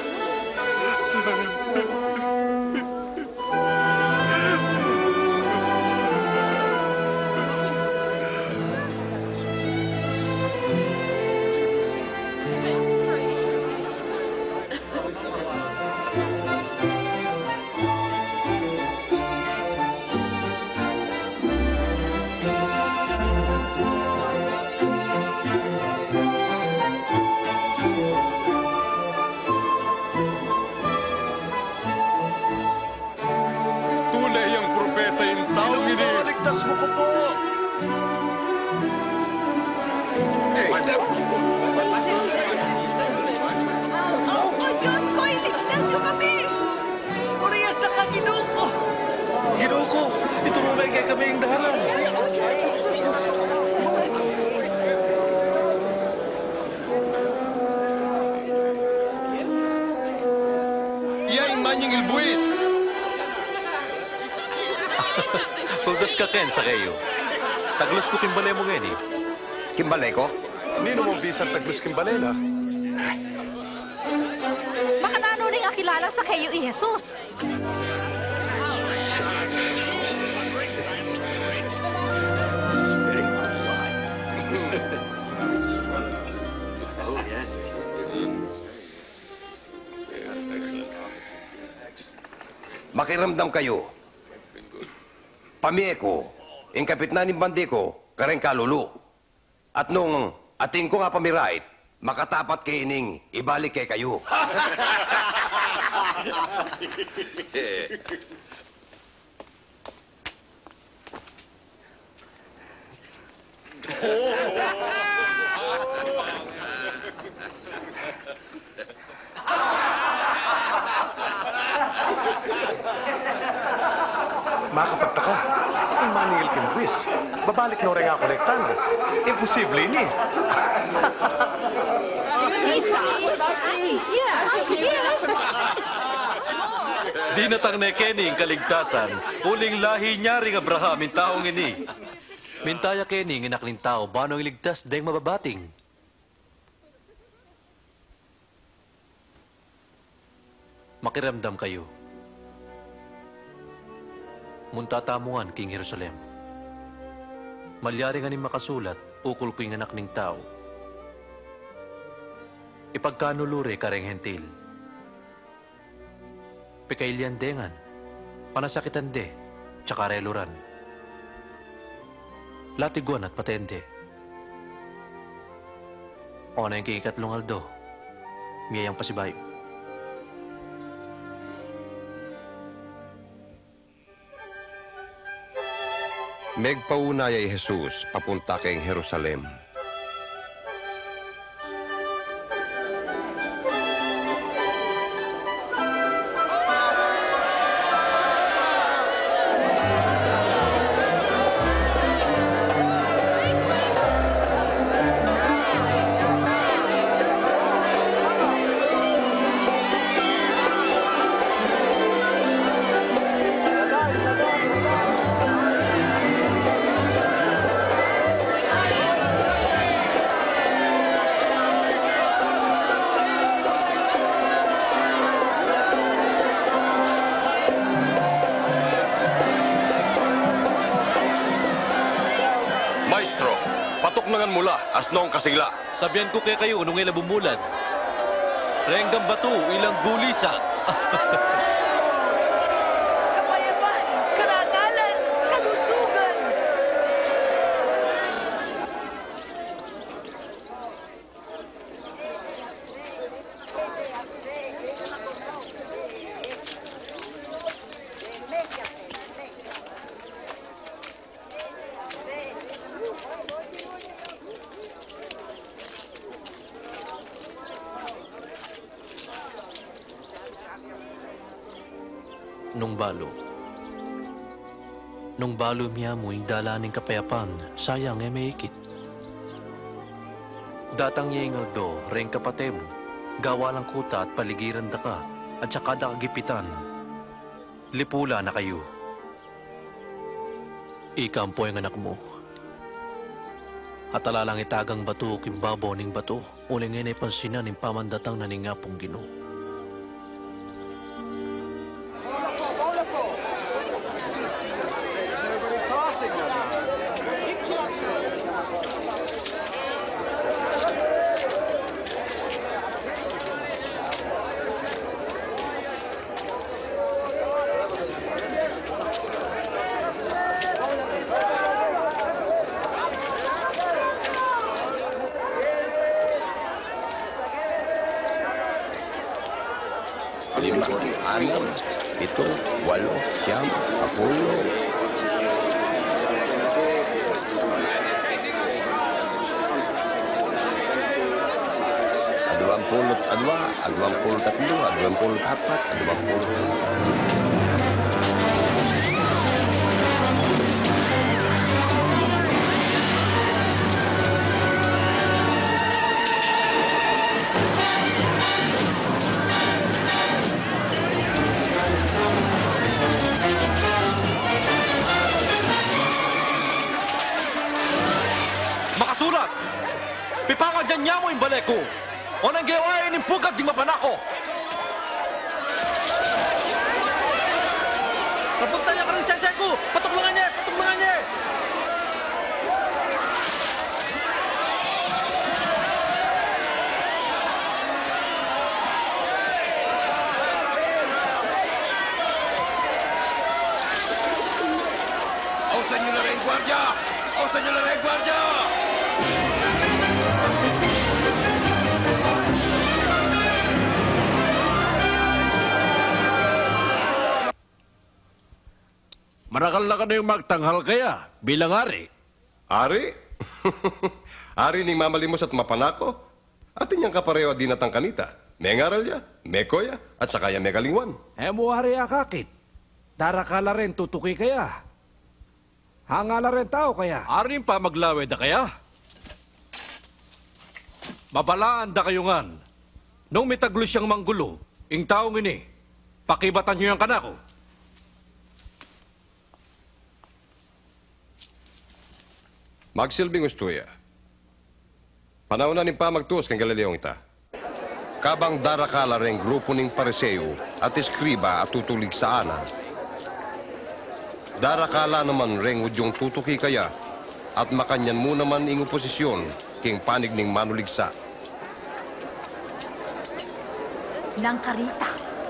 Iligtas mo ko po! Oh, oh Diyos ko, iligtas mo kami! Uriyan na ka, Ginoo ko! Ginoo ko, iturulay kay kami ang dahalan. Iyaing manyang ilbuit! Tuldas ka ken sa kayo. Taglos ko kimbale mo ngayon eh. Kimbale ko? Nino mo bisan taglos kimbalela? Baka nanuning akilala sa kayo i Jesus. Makiramdam kayo. Pamie ko, ang kapitna ni bandi ko, kareng kalulu. At nung ating ko nga pamirait, makatapat kay ining ibalik kay kayo. makapagtaka. Ang maningil kimbwis. Babalik no rin nga kolektana. Imposible ni. Di natang na Kenny ang kaligtasan, uling lahi niya ring Abraham in taong ini. Mintaya Kenny ang inakling tao, bano iligtas deng mababating. Makiramdam kayo. Muntatamuan king Jerusalem. Malyari nga ni makasulat, ukol ko yung anak ning tao. Ipagkanulure kareng hentil. Pikailian dengan, panasakitan de, tsaka reluran. Latiguan at patende. O na yung kikatlong aldo, miyayang pasibayo. Megpaunayay Jesus papunta kay Jerusalem. Maestro, patok nangan mula, asnong kasigla. Sabihan ko kay kayo nung ila bumulan. Renggang batu, ilang gulisa. Kapayapan, karangalan, kalusugan. Nung balo. Nung balo miya mo yung dalaning kapayapan, sayang e may ikit. Datang niya yung aldo, reng kapate mo, gawa lang kuta at paligiran da ka, at saka da kagipitan. Lipula na kayo. Ikampo yung anak mo. At alalang itagang bato, kimbabaw ning bato, uling ngayon ay pansinan ng pamandatang naningapong Ginoo. Lima, enam, itu, walo, siyam, apulo. Aduang pulot adwa, aduang pulot tatlo, aduang pulot apat, aduang pulot. Makasulat! Pipanga dyan niya mo yung baleko! O nang gawain ng pugad di mapanako! Napunta niya ka rin sese ko! Patok lang niya! Patok lang niya! Ausan niyo na rin, gwardiya! Ausan niyo na rin, gwardiya! Marakal na ka na yung magtanghal kaya, bilang ari. Ari? Ari ning mamalimos at mapanako? Atin niyang kapareho di natang kanita. May ngaral ya, may koya, at saka ya may kalingwan. Eh mo ari akakit. Darakala rin tutuki kaya. Hanga na rin tao kaya. Arin pa maglawed da kaya? Mabalaan da kayo ngan. Nung mitaglo siyang manggulo, ing taong ini, pakibatan niyo yung kanako. Magsilbing ustuya. Panahon na nin pa magtuos kang Galileong ita. Kabang darakala rin grupo ning pariseo at eskriba at tutulig sa ana. Darakala naman rin udyong tutuki kaya at makanyan mo naman ing oposisyon king panig ning manuligsa. Nang karita.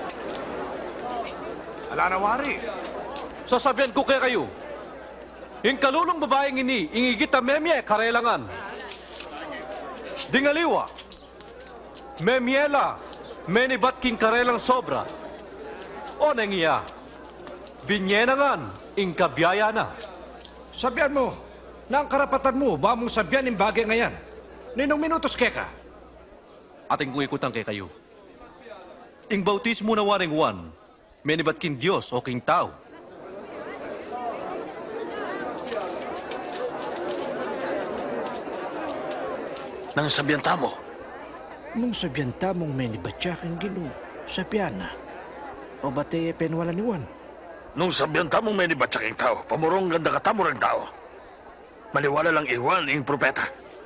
Ala na, wari. Sasabihan ko kaya kayo, yung kalulong babaeng ini, ingigit na memye, karelangan. Dingaliwa, memyela, menibat king karelang sobra. O nengiya, binyenangan, ing kabiyaya na. Sabihan mo, na ang karapatan mo, ba mong sabihan yung bagay ngayon? Ninong minutos keka? Ating kung ikutang kay kayo. Ing bautismo na waring wan, menibat king Diyos o king tao. Nang sabihan tamo. Nung sabihan tamong menibat siya kang Ginoo, sabihan na. O batay penwala ni Juan? Nung sabihan tamong may nibatsa king tao, pamurong ganda ka tamo ng tao. Maliwala lang iwan ing propeta.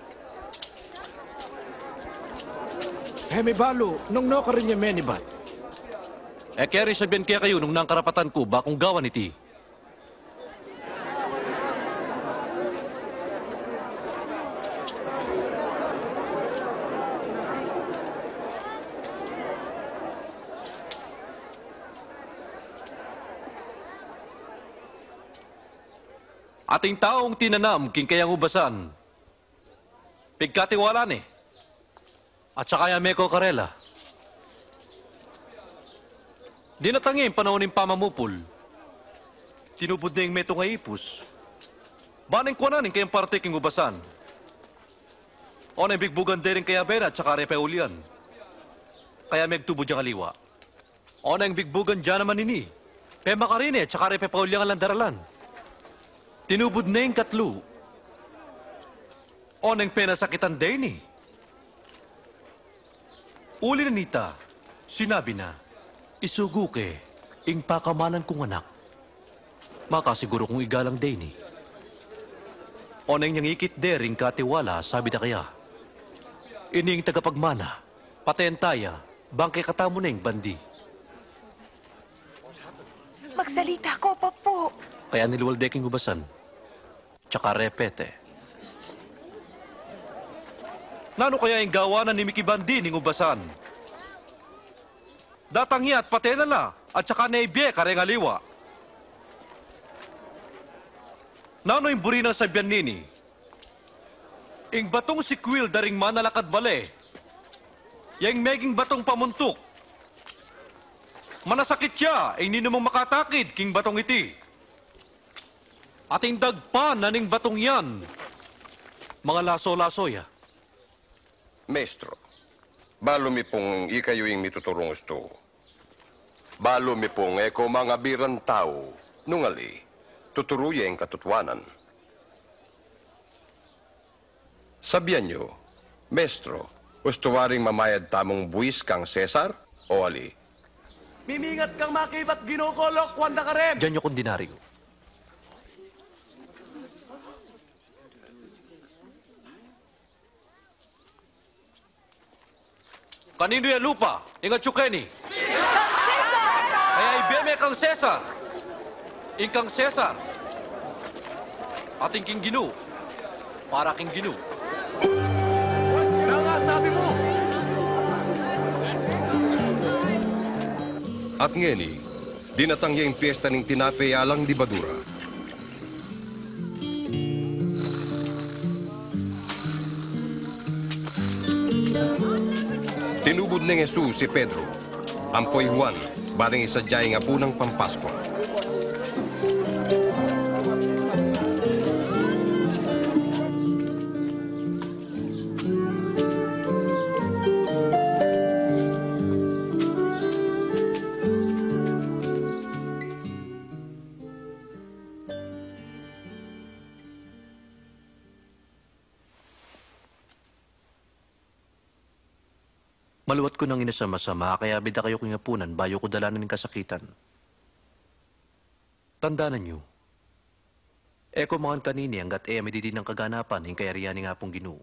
Hemi balo, nung no ka rin niya menibat. Eh kaya rin sabihan kaya kayo nung nang karapatan ko, bakong gawan iti. Ating taong tinanam king kayang ubasan. Pigkatiwala ni. At saka yung Meko Karela. Di natangin panahon ng pamamupol. Tinubod na yung meto nga ipus. Baning kwa na ning kayang parte king ubasan. O na bigbugan din kaya Bena at saka Repeulian. Kaya megtubo diyang aliwa. O na yung bigbugan dyan naman nini. Pema Karine at saka Repeulian ang landaralan. Tinubod na yung katlo. O nang penasakitan din eh. Uli na nita, sinabi na, isuguke, ing pakamanan kong anak. Makasiguro kong igalang din eh. O nang niyang ikit dering katiwala, sabi na kaya, ining tagapagmana, patentaya, bangke katamo na yung bandi. Magsalita ko pa po. Kaya niliwaldeking ubasan. Tsaka repete. Nano kaya yung gawanan ni Mickey Bandi ning ubasan? Datangya at patenala at saka naibye kareng aliwa. Nano yung buri ng sabyan nini? Ing batong si Quill daring manalakad bale. Yang meging batong pamuntok. Manasakit siya, ay nino mong makatakid king batong iti. Ating dagpan na ning batong yan. Mga laso-laso ya. Maestro, balo mi pong ikayo yung mituturong gusto. Balo mi pong eko mga biran tao, nungali, tuturuya yung katutwanan. Sabihan nyo, Maestro, gusto waring mamayad tamong buwis kang Cesar o ali? Mimingat kang makibat ginukolok, wanda ka rin! Diyan nyo kong dinaryo. Kanino yung lupa? Ingat Chukeni. Kang Cesar! Kaya ibeme kang Cesar. Ingkang Cesar. Ating king Ginu. Para king Ginu. Na nga sabi mo! At ngeni, dinatangya yung piyesta ng tinape alang di Badura. Tinubod ng Jesus si Pedro, ampoy Juan, baling isadyay nga po ng Pampasko. Maluwat ko nang inasama-sama, kaya bida kayo kingapunan, bayo ko dalanan ng kasakitan. Tandaanan niyo, eko mga kanini hanggat e mididi ng kaganapan, yung kayariyan nga pong Ginoo.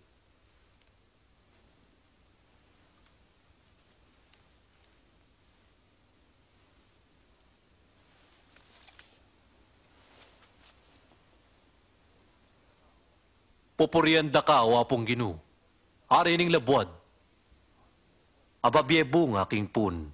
Pupurian da ka, wapong Ginoo. Ari ning labuad. Ababye bunga king pun.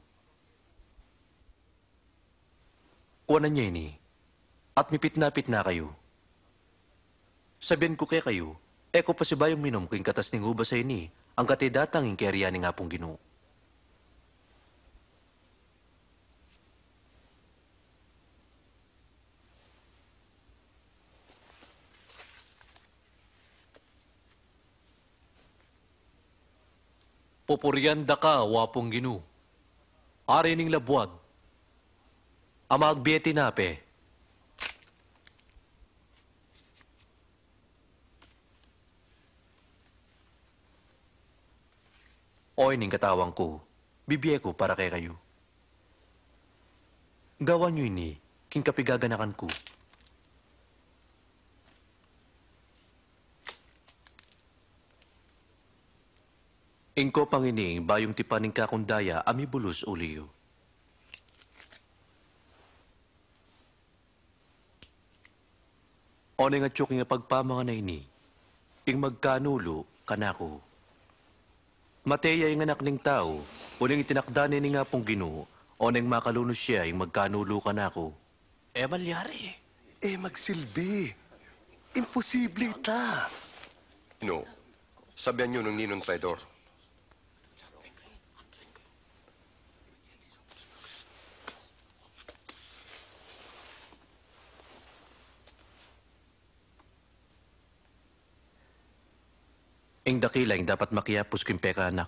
Kuwanan niya ini, at mipit-napit na kayo. Sabihin ko kay kayo, eko pa si bayong minom king katas ning uba sa ini, ang katidatang ing keriyan nga pong Ginoo. Pupurian da ka, wapong Ginoo. Ari ning labuad. Amag bieti nape. Oy ning katawang ko, bibiye ko para kay kayo. Gawan nyo ini, king kapigaganakan ko. Ingko pangining bayong tipaning kakundaya ami bulus uliyo. O nga tsuking nga pagpamanga na ini, ing magkanulo kanako. Mateya ing anak ning tao, uling itinakdani ni nga pong Ginoo, o nang makalunos siya ing magkanulo kanako. Eh, malyari. Eh, magsilbi. Imposible ta. No, sabihan nyo ng ninong traidor. Ing dakila ing dapat makiyapos king peka anak.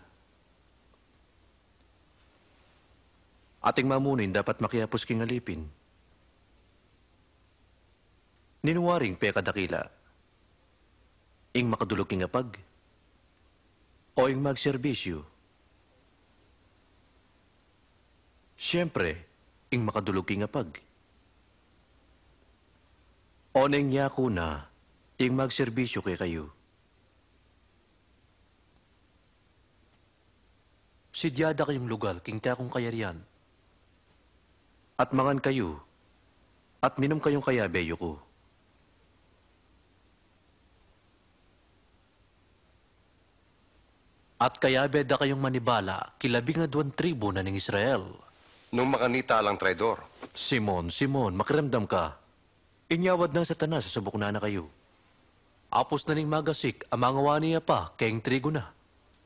Ating mamunin dapat makiyapos king alipin. Ninuwaring peka dakila. Ing makadulog king apag. O ing magserbisyo. Siyempre, ing makadulog king apag. O neng yako na, ing magserbisyo kay kayo. Sidyada kayong lugal, king kakong kayarian. At mangan kayo, at minom kayong kayabeyo ko. At kayabeda kayong manibala, kilabing nga duwan tribo na ng Israel. Nung makanita lang traidor. Simon, Simon, makiramdam ka. Inyawad ng Satanas, sasubok na na kayo. Apos na ning magasik, amangawa niya pa, kayong trigo na.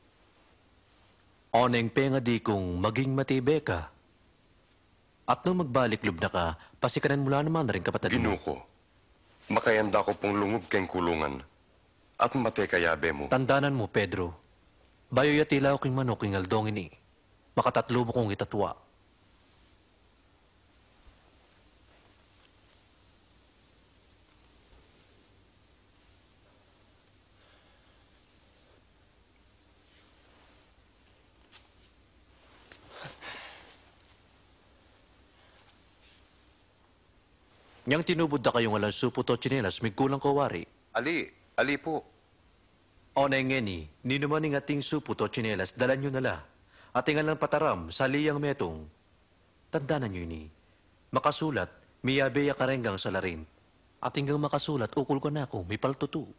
Oneng penga di kong maging matibe ka. At nung magbalik lub na ka, pasikanan mula naman na rin kapatid mo. Ginoo ko, makayanda ko pong lungog kayong kulungan. At mate kayabe mo. Tandanan mo, Pedro. Bayo yatila ko king manok king aldong ini. Makatatlo mo kong itatwa. Niyang tinubod na kayong alang supo to chinelas, may kulang kawari. Ali, ali po. O na ngeni, ni naman ng ating supo to chinelas, dalan nyo nala. Ating alang pataram, sa liyang metong. Tandaan nyo ini, makasulat, miyabeya karenggang sa larin. Ating gang makasulat, ukol ko na ako, may paltutu.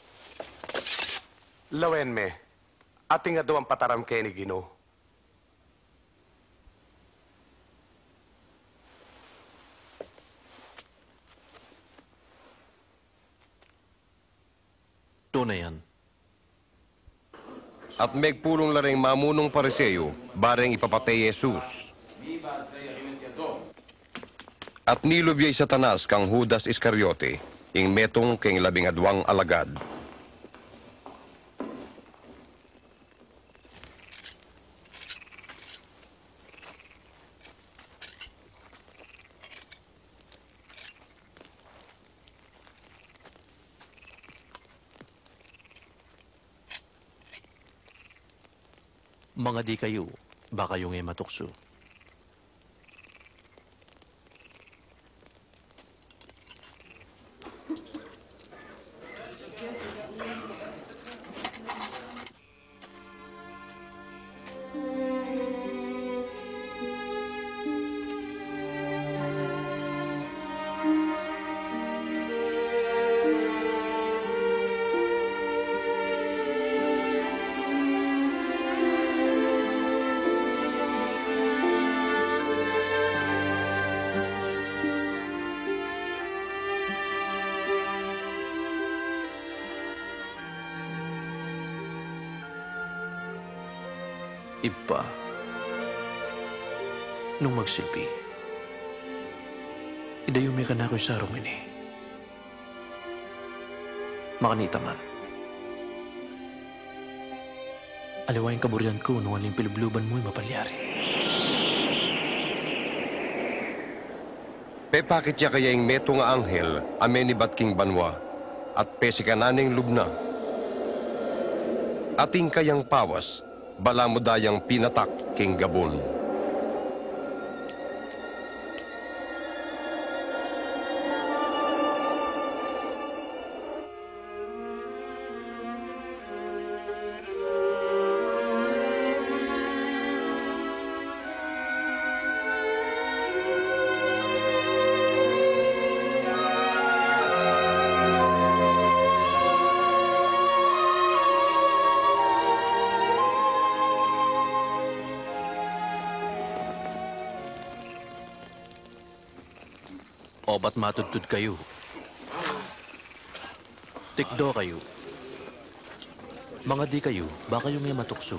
Lawen me, ating nga duwang pataram kay ni Ginoo. Na yan. At megpulong la rin mamunong pariseyo, bareng ipapatay Jesus. At nilubyay Satanas kang Judas Iscariote, ing metong keng labing adwang alagad. Mga di kayo, baka yung e matukso. Iba, nung magsilbi, idayumi ka na ako sa sarong ini. Makanita man. Aliwain kaburian ko nung aling pilubluban mo'y mapalyari. Pepakit siya kaya yung meto nga anghel, ameni bat king banwa, at pesi kananing lubna. Ating kayang pawas, bala mo dayang pinatak king gabon. O ba't matudtud kayo? Tikdo kayo. Mga di kayo, baka yung may matukso.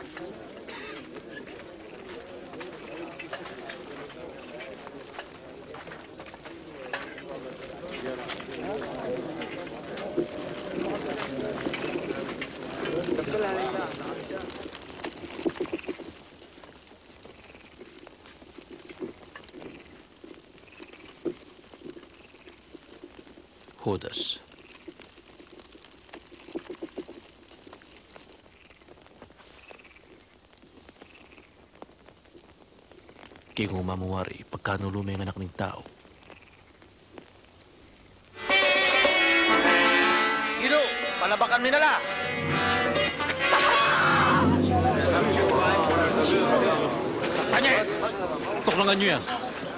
Judas. King umamuwari pagkanulume ang anak ng tao. Gino, palabakan mi nala! Kanya! Tuklangan niyo yan.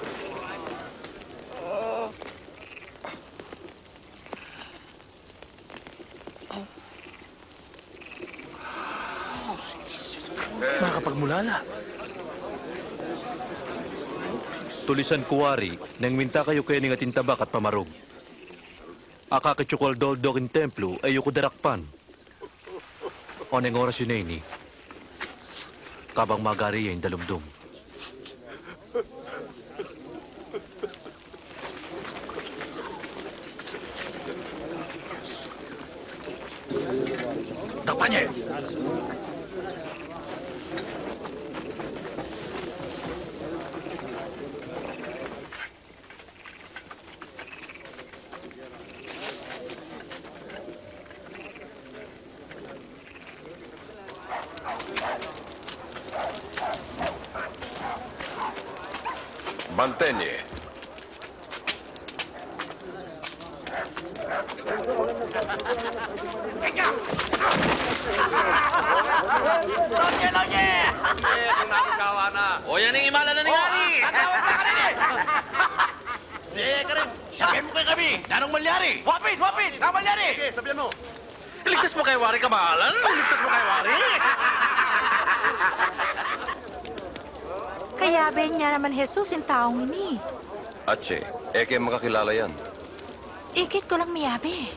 Makapagmulala. Tulisan kuwari, nang minta kayo kayo ng atintabak at pamarog. Akakitsukol doldok in templo ay yuko darakpan. O nang oras yun ay ni, kabang magari ay dalumdum. Takpan niya! Bantenye. Lonye, lonye! Eh, kung nakagawa na. O, yan ang imala na nangyari. Oh, natawag na ka rin eh. Eh, Karim, sabihan mo kay kami. Nanong malyari. Wapit, wapit, na malyari. Sige, sabihan mo. Iligtas mo kay Wari, kamahalan. Iligtas mo kay Wari. Kaya ben niya naman Jesus yung taong ini. Atse, eke makakilala yan. Ikit ko lang miyabi.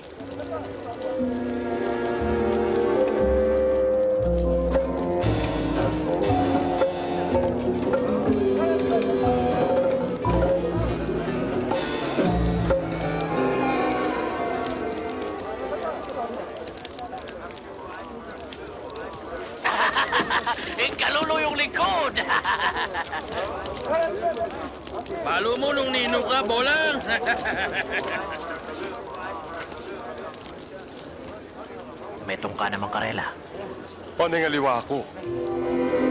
Ikalulo yung likod! Palo mo nung nino ka, bolang! Metong ka naman karela. O nang aliwa ako.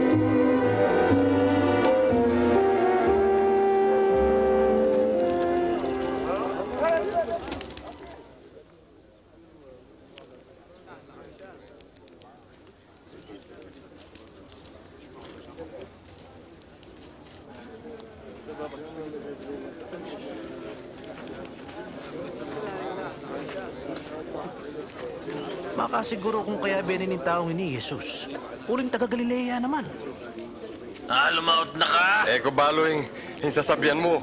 makasiguro kung kaya benin ng taong ini, Jesus. Uling taga Galilea naman. Ah, lumaot na ka! Eh, kubalo yung, yung sasabihan mo.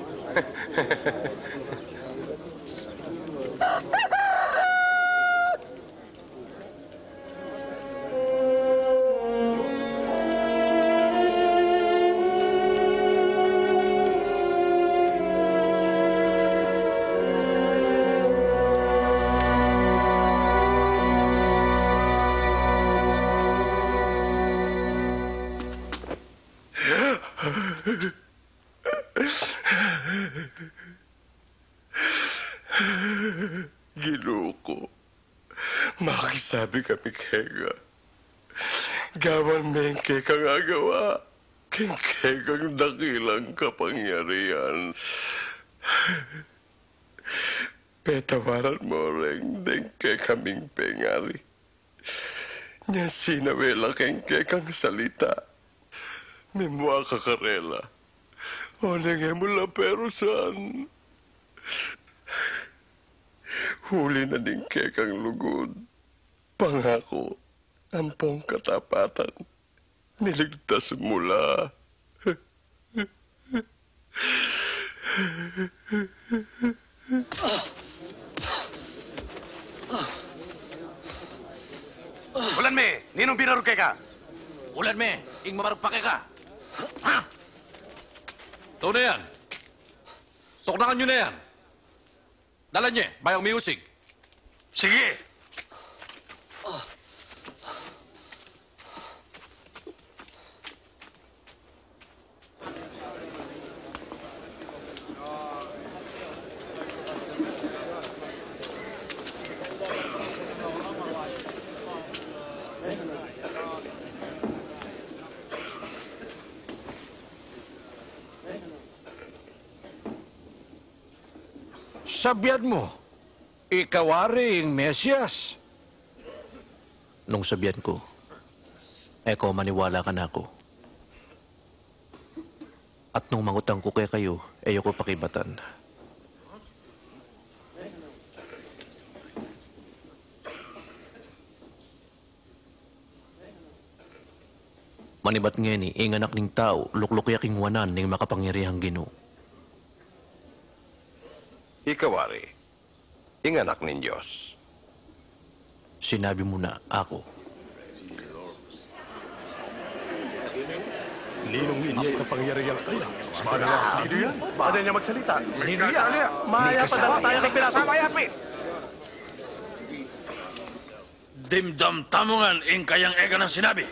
Ginoo ko, makisabi kami kega. Gawan men kekang agawa, king kekang dakilang kapangyarihan. Petawaran mo rin din kay kaming pengali. Nya sinawela king kekang salita. Mimwa kakarela. O nangya mula pero saan? Huli na din kekang lugod. Pangako, ampong katapatan. Niligtas mula. Ulan me, ninong binarog ka? Ulan me, ing mamaragpake ka. Ha? Ito na yan. Tuknakan nyo na yan. Dala niya, bayang music. Sige! Sabihan mo, ikawari ang Mesyas. Nung sabihan ko, eko maniwala ka na ako. At nung mangutang ko kay kayo, ayo ko pakibatan. Manibat nga ni, ing anak ning tao, luklukyak ing wanan ning makapangyarihang Ginoo. Ikawari, inganak ng Diyos. Sinabi mo na ako. Ninong hindi kapangyarihan kaya. Mana sa sino yan? Bada niya magsalita. Sino yan? Maya pa dapat tayo ng pirato. Mayapi! Dimdam tamungan ing kayang ega ng sinabi.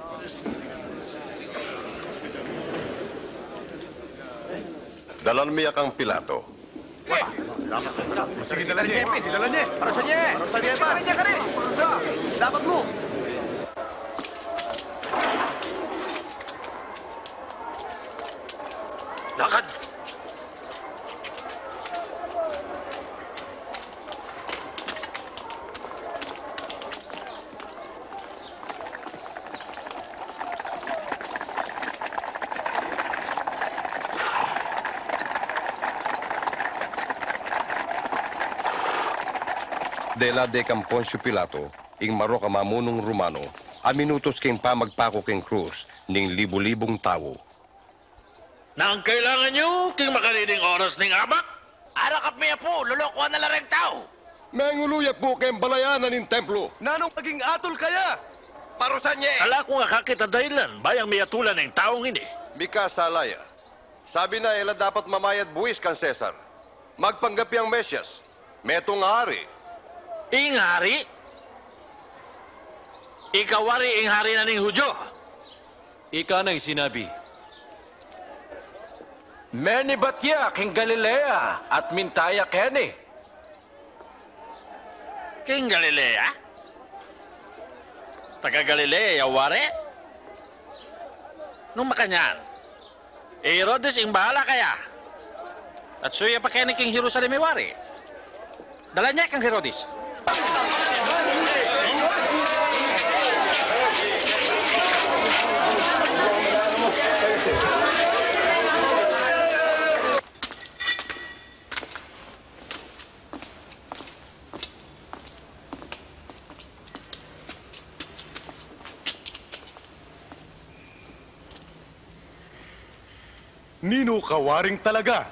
Dalan miya kang Pilato. Sige, dala niya. Dala niya. Para sa niya. Para sa niya. Para niya ka rin. Dapat mo. Lakad! Dela de Camponcio Pilato, ing maro ka mamunong Romano, aminutos king pamagpako king krus, ning libu-libong tao. Nang kailangan nyo, king makaliding oras ning abak? Arakap miya po, lulukuhan na lareng tao. Menguluyak po king balayanan ng templo. Nanong maging atol kaya? Parusan niya! Ala ko nga kakita dahilan, bayang miyatulan ng taong ini. Mika Salaya, sabi na ila dapat mamayad buwis kan Cesar. Magpanggapi ang Mesyas, metong hari. Ing hari? Ikawari ing hari na ning Hudyo. Ika na'y sinabi. Meni batya king Galilea at mintaya keni. King Galilea? Taga Galilea, wari? Nung makanyan, e Herodes ing bahala kaya. At suya pa kaya ni King Jerusalem ay wari. Dala niya kang Herodes. Nino kawaring talaga.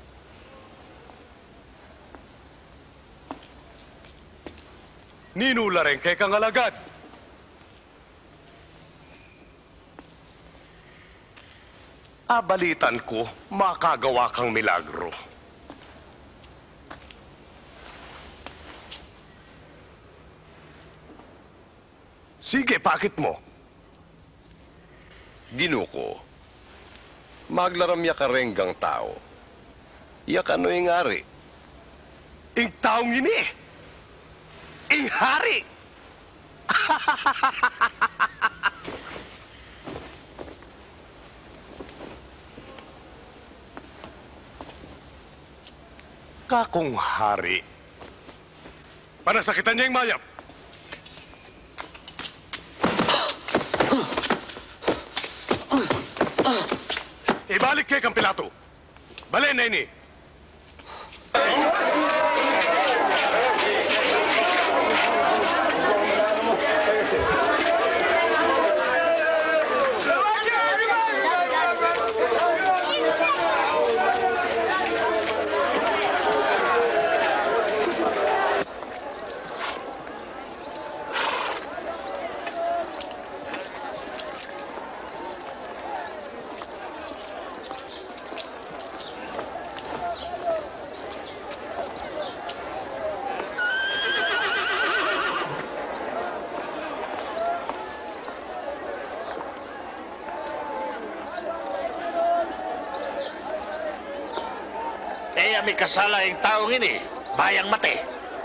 Nino larengke kang alagad. Abalitan ko, makagawa kang milagro. Sige, pakit mo. Ginoo ko, maglaram ya karenggang tao. Ya kano yung ari? Ing taong ini, ing hari. Kakong hari. Panasakitan niya yung mayap. Ibalik kay kang Pilato. Balen na ini. May kasala yung taong ini, bayang mati.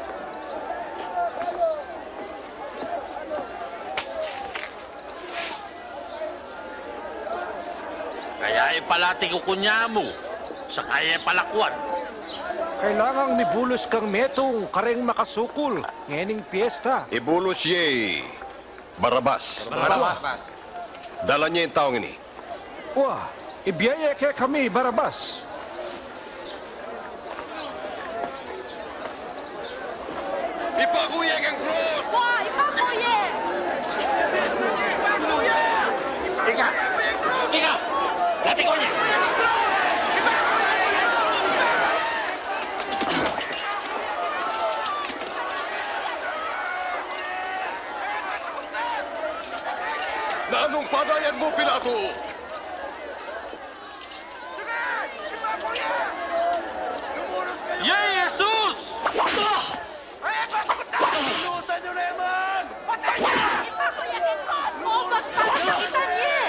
Kaya ipalati ko kunya mo, sa kaya palakwan. Kailangang mibulos kang metong kareng makasukol ngening piyesta. Ibulos ye, Barabas. Barabas. Dala niya yung taong ini. Wah, ibiyaya kaya kami, Barabas. Ipakuyag ang cross! Wah, ipakuyag! Ika! Ika! Lati ko niya! Na anong padayan mo, Pilato? Yay, Jesus! Inuusan nyo na yaman! Patay niya! Ipakuyag yung cross! Maubos ka! Nasakitan niya!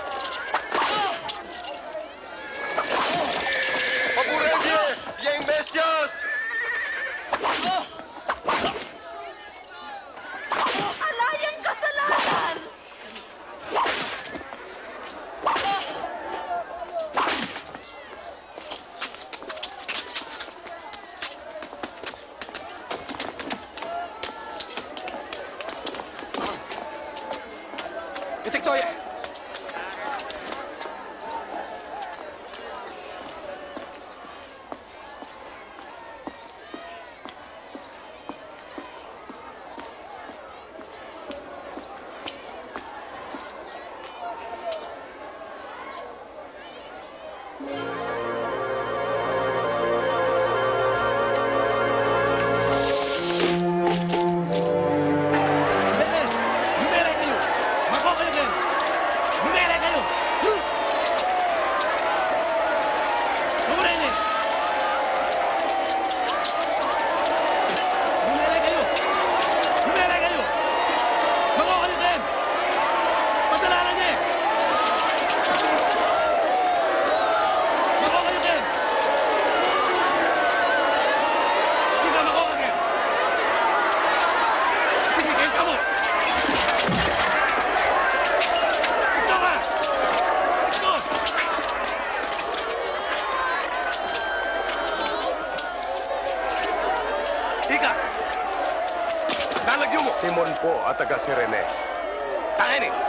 Paburegye! Yang bestias! Alayang kasalanan! Itiktoy! Lumere kayo! Mako kayo din! Lumere kayo! Lumere! Lumere kayo! Lumere kayo! Mako kayo din! Padalanan niya! Mako kayo din! Sige, mako kayo! Sige, kayo kamo! Ito ka! Ito! Ika! Nalagyo mo! Simon po at taga si Rene. Tangin eh!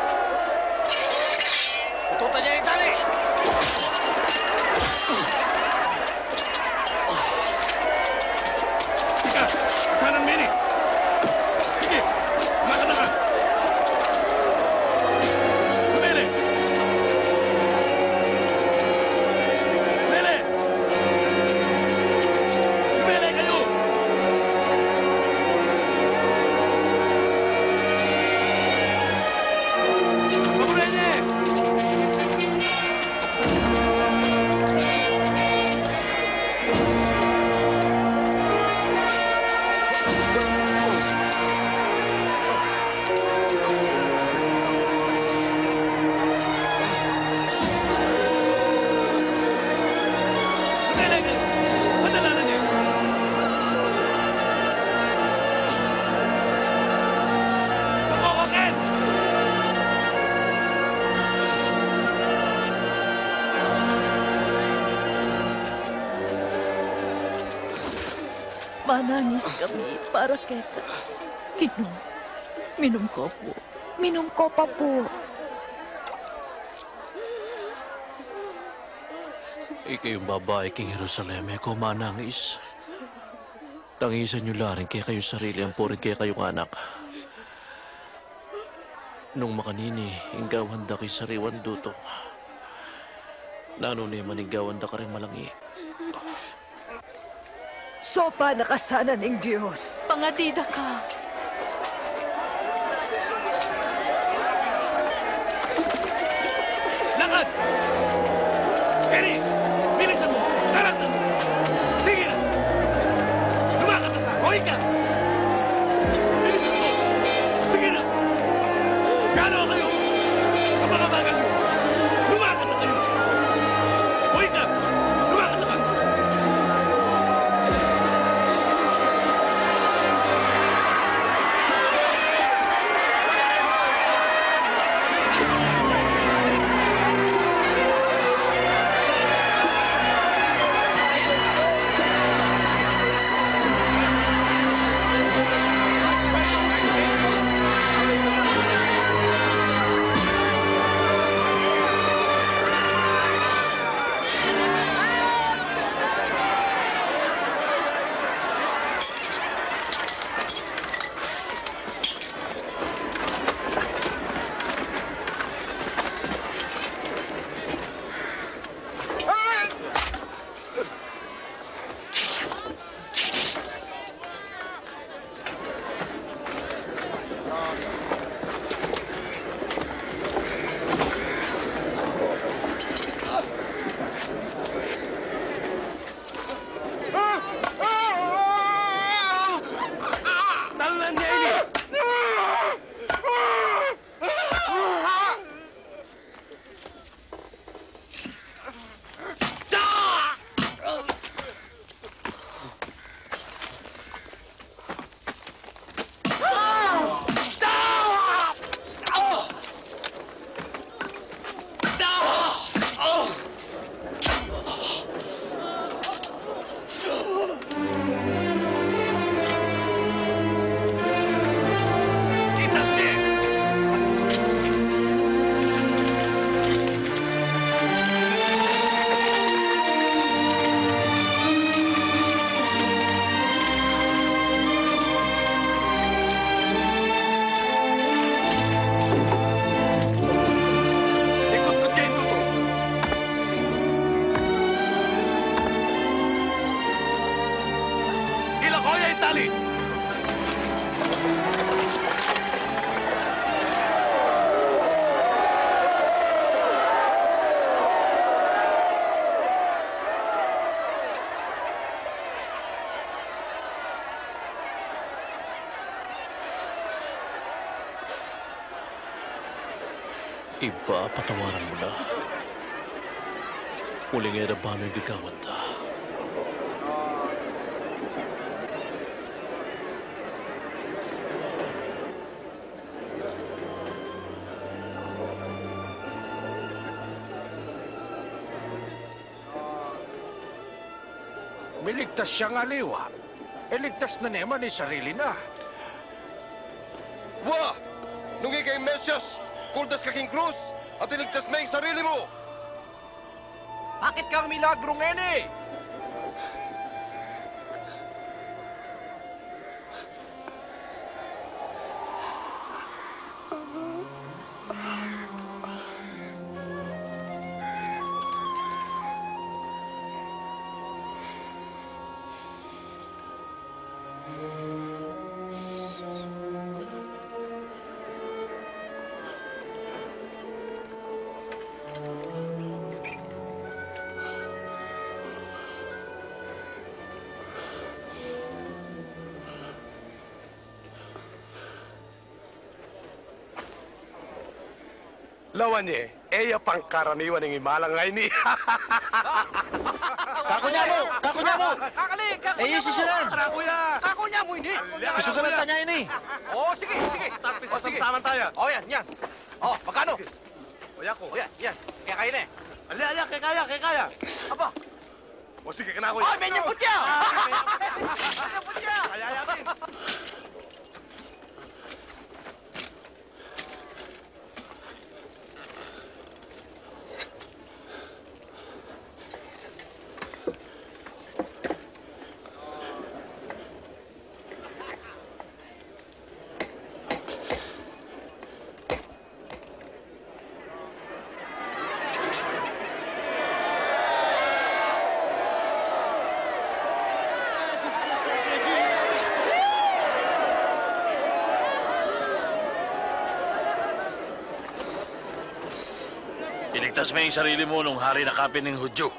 Ututan niya yung tali! Ika! Saan ang mini? Sige! Umakan na ka! Lumere! Manangis kami para kita. Ginoo, minom ko po. Minom ko pa po. Ikayong babae king Jerusalem, ko manangis. Tangisan niyo laring kaya kayong sarili, ang porin kaya kayong anak. Nung makanini, inggawan da kay sariwan dutong. Nano ni maninggawan da ka rin malangi. Sopa nakasanan ng Diyos. Pangatida ka. Lakad! Kenny! Bilisan mo! Tarasan mo! Sige na! Lumakad na ka! Hoy ka! Bilisan mo! Sige na! Gano'n kayo! Kapakabagal mo! Lumakad na kayo! Hoy ka! Lumakad na ka! Talunan niya ini! Ikot-kot kayo tuto! Ilakoy ay tali! Iba, patawaran mo na. Muling ay nabalo yung gagawan da. Miligtas siyang aliwa. Iligtas na naman ni sarili na. Wa! Nung ikay Mesyas, kuldas ka king krus, at iligtas mo yung sarili mo! Bakit kang milagro ngeni? Lawan niya, eya pang karaniwan ng imalangay ni. Kakunya mo! Kakunya mo! Kakali! Kakunya Eh, yung sisiran! Kakuya! Kakunya mo ini! Pisugan na tanya ini. Oh, sige, sige! O, sige. Saman tayo. Oh, yan, yan! Oh, magkano? O, yako. Oh, yan, yan! Kaya kayo na eh! Ali, ali, kaya kaya, kaya kaya. Aba! O sige ka na ako. Oy, may nyaputya! Kaya yakin. Iligtas mo yung sarili mo nung hari na kapin ng Hudyo.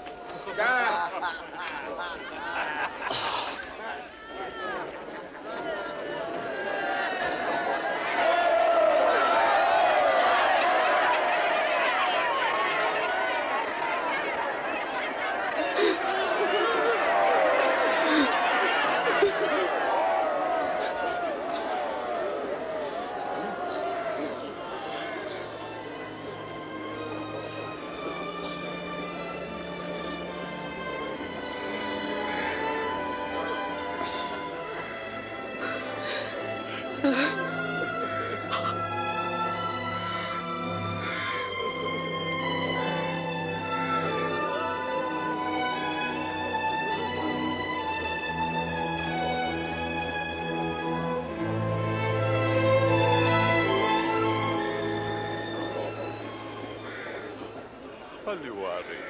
Aliwari.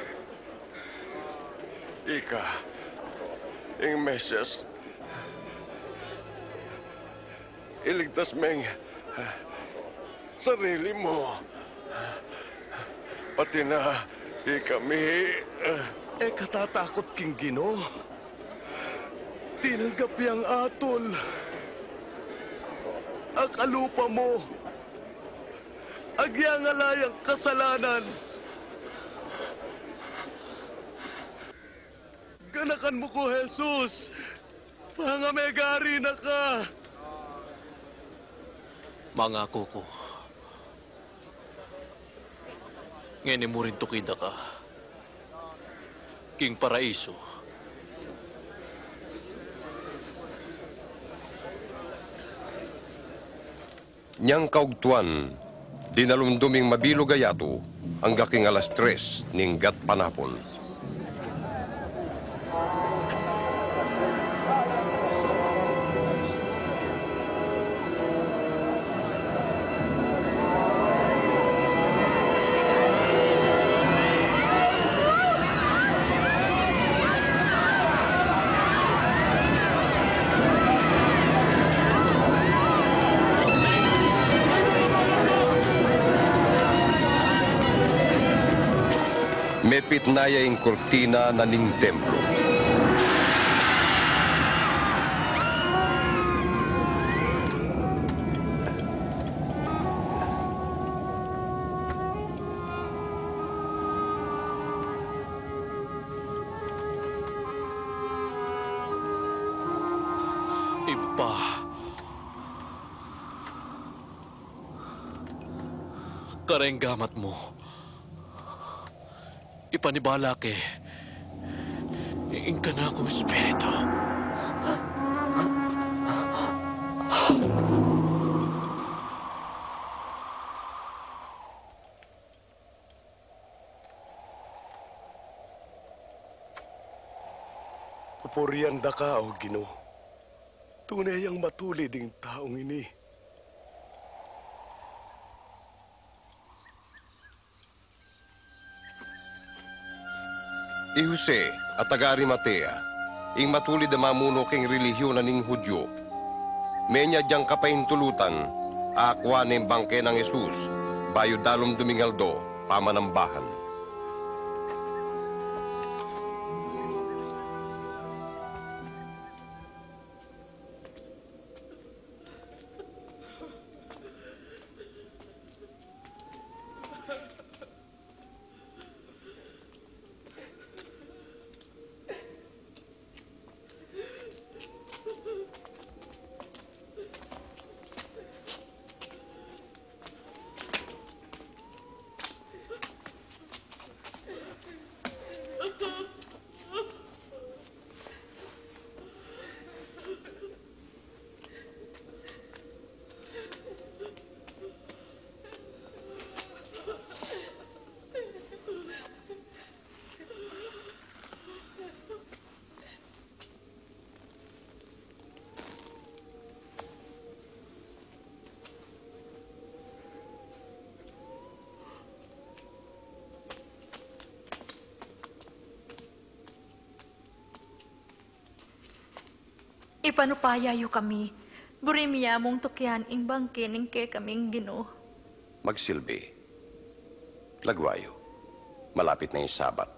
Ika, yung meses, iligtas mo yung ah, sarili mo. Pati na ikami. ah, Eh katatakot king Gino. Tinanggap yang atol. Ang kalupa mo. Agyangalayang kasalanan. Ganakan mo ko, Jesus. Pangamegari na ka. Mangako ko. Ngayon mo rin tukida ka. King Paraiso. Niyang kaugtuan, dinalumduming mabilog ayato, ang gaking alas tres ning gat panapon. May pitnaya yung kortina na ning templo. Iba. Karenggamat mo. Ipanibala ke. Iing ka na akong espiritu. Papurian da ka, o Gino. Tunay ang matulid ng taong ini. I Jose at taga Arimatea, ing matulid na mamuno king relihiyon na ning Hudyo. Menya diyang kapahintulutan, akwa ng bangke ng Jesus, bayo dalom dumingaldo, pamanambahan. Ipanupaya yu kami. Burimiya mong tukyan ing bangkin ing ke kaming Ginoo. Magsilbi. Lagwayo. Malapit na yung Sabat.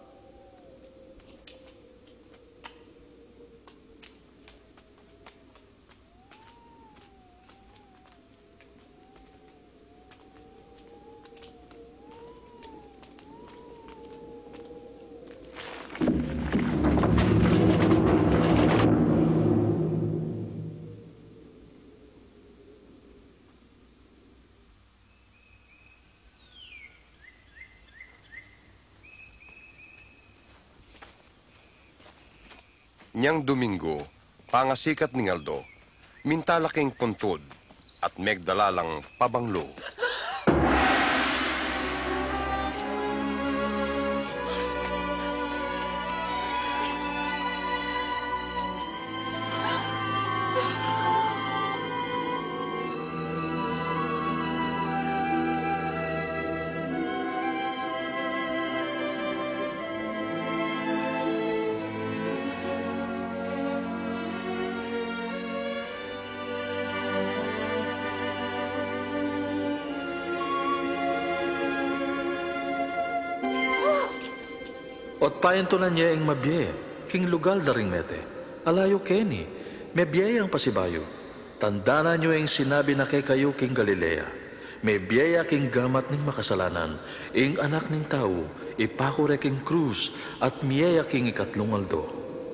Niyang Domingo, pangasikat ni Ngaldo, mintalaking puntod at megdalalang pabanglo. Ot paintunan niya ang mabye, king lugal daring mete. Alayo keni, may biyayang pasibayo. Tandana niyo ang sinabi na kay kayo king Galilea. May biyaya king gamat ning makasalanan, ing anak ning tao, ipakure king krus, at miyaya king ikatlong aldo.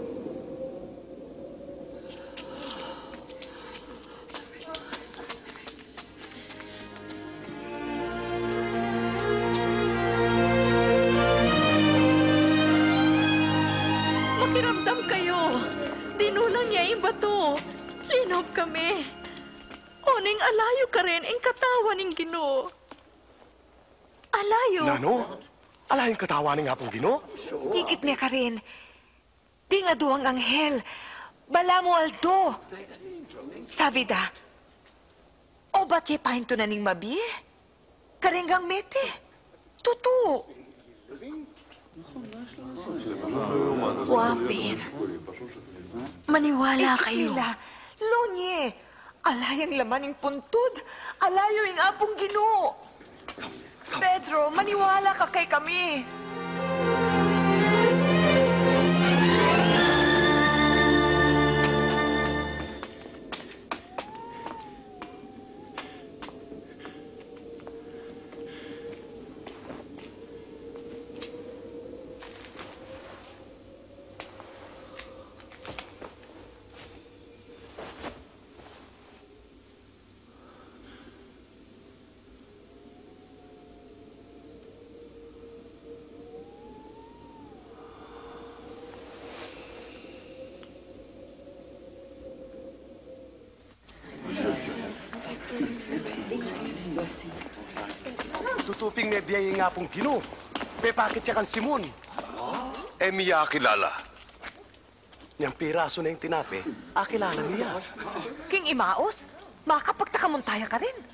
Makiramdam kayo. Dinulang niya yung bato. Linob kami. Oning alayo ka rin ang katawan ng Ginoo. Alayo? Nano? Alayong katawan ng hapong Ginoo? Higit niya ka rin. Di nga duwang anghel. Bala mo aldo. Sabi da, o ba't ye pahinto na ning mabi? Karenggang mete. Tutu. Wapin. Maniwala kayo. Ikila, Lonye, alayang laman ng puntod. Alayo yung apong Ginoo. Pedro, maniwala ka kay kami. Tutuping may biyaya nga pong Ginoo. Pepakit siya kan Simon. Eh, miya kilala. Niyang piraso na yung tinape, akilala niya. King Imaos, makapagtakamuntaya ka rin.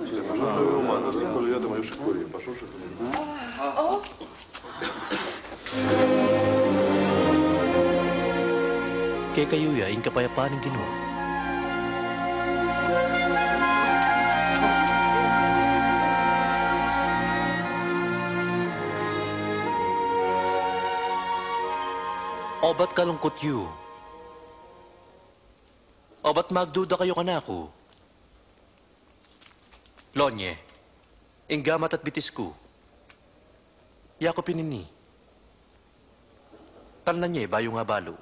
Kay kayuya, ing kapayapaan ng Ginoo. O ba't kalungkot yu? O ba't magduda kayo kanako? Lonye, ing gamat at bitis ko. Yako pinini. Tanan niya, bayo nga balo.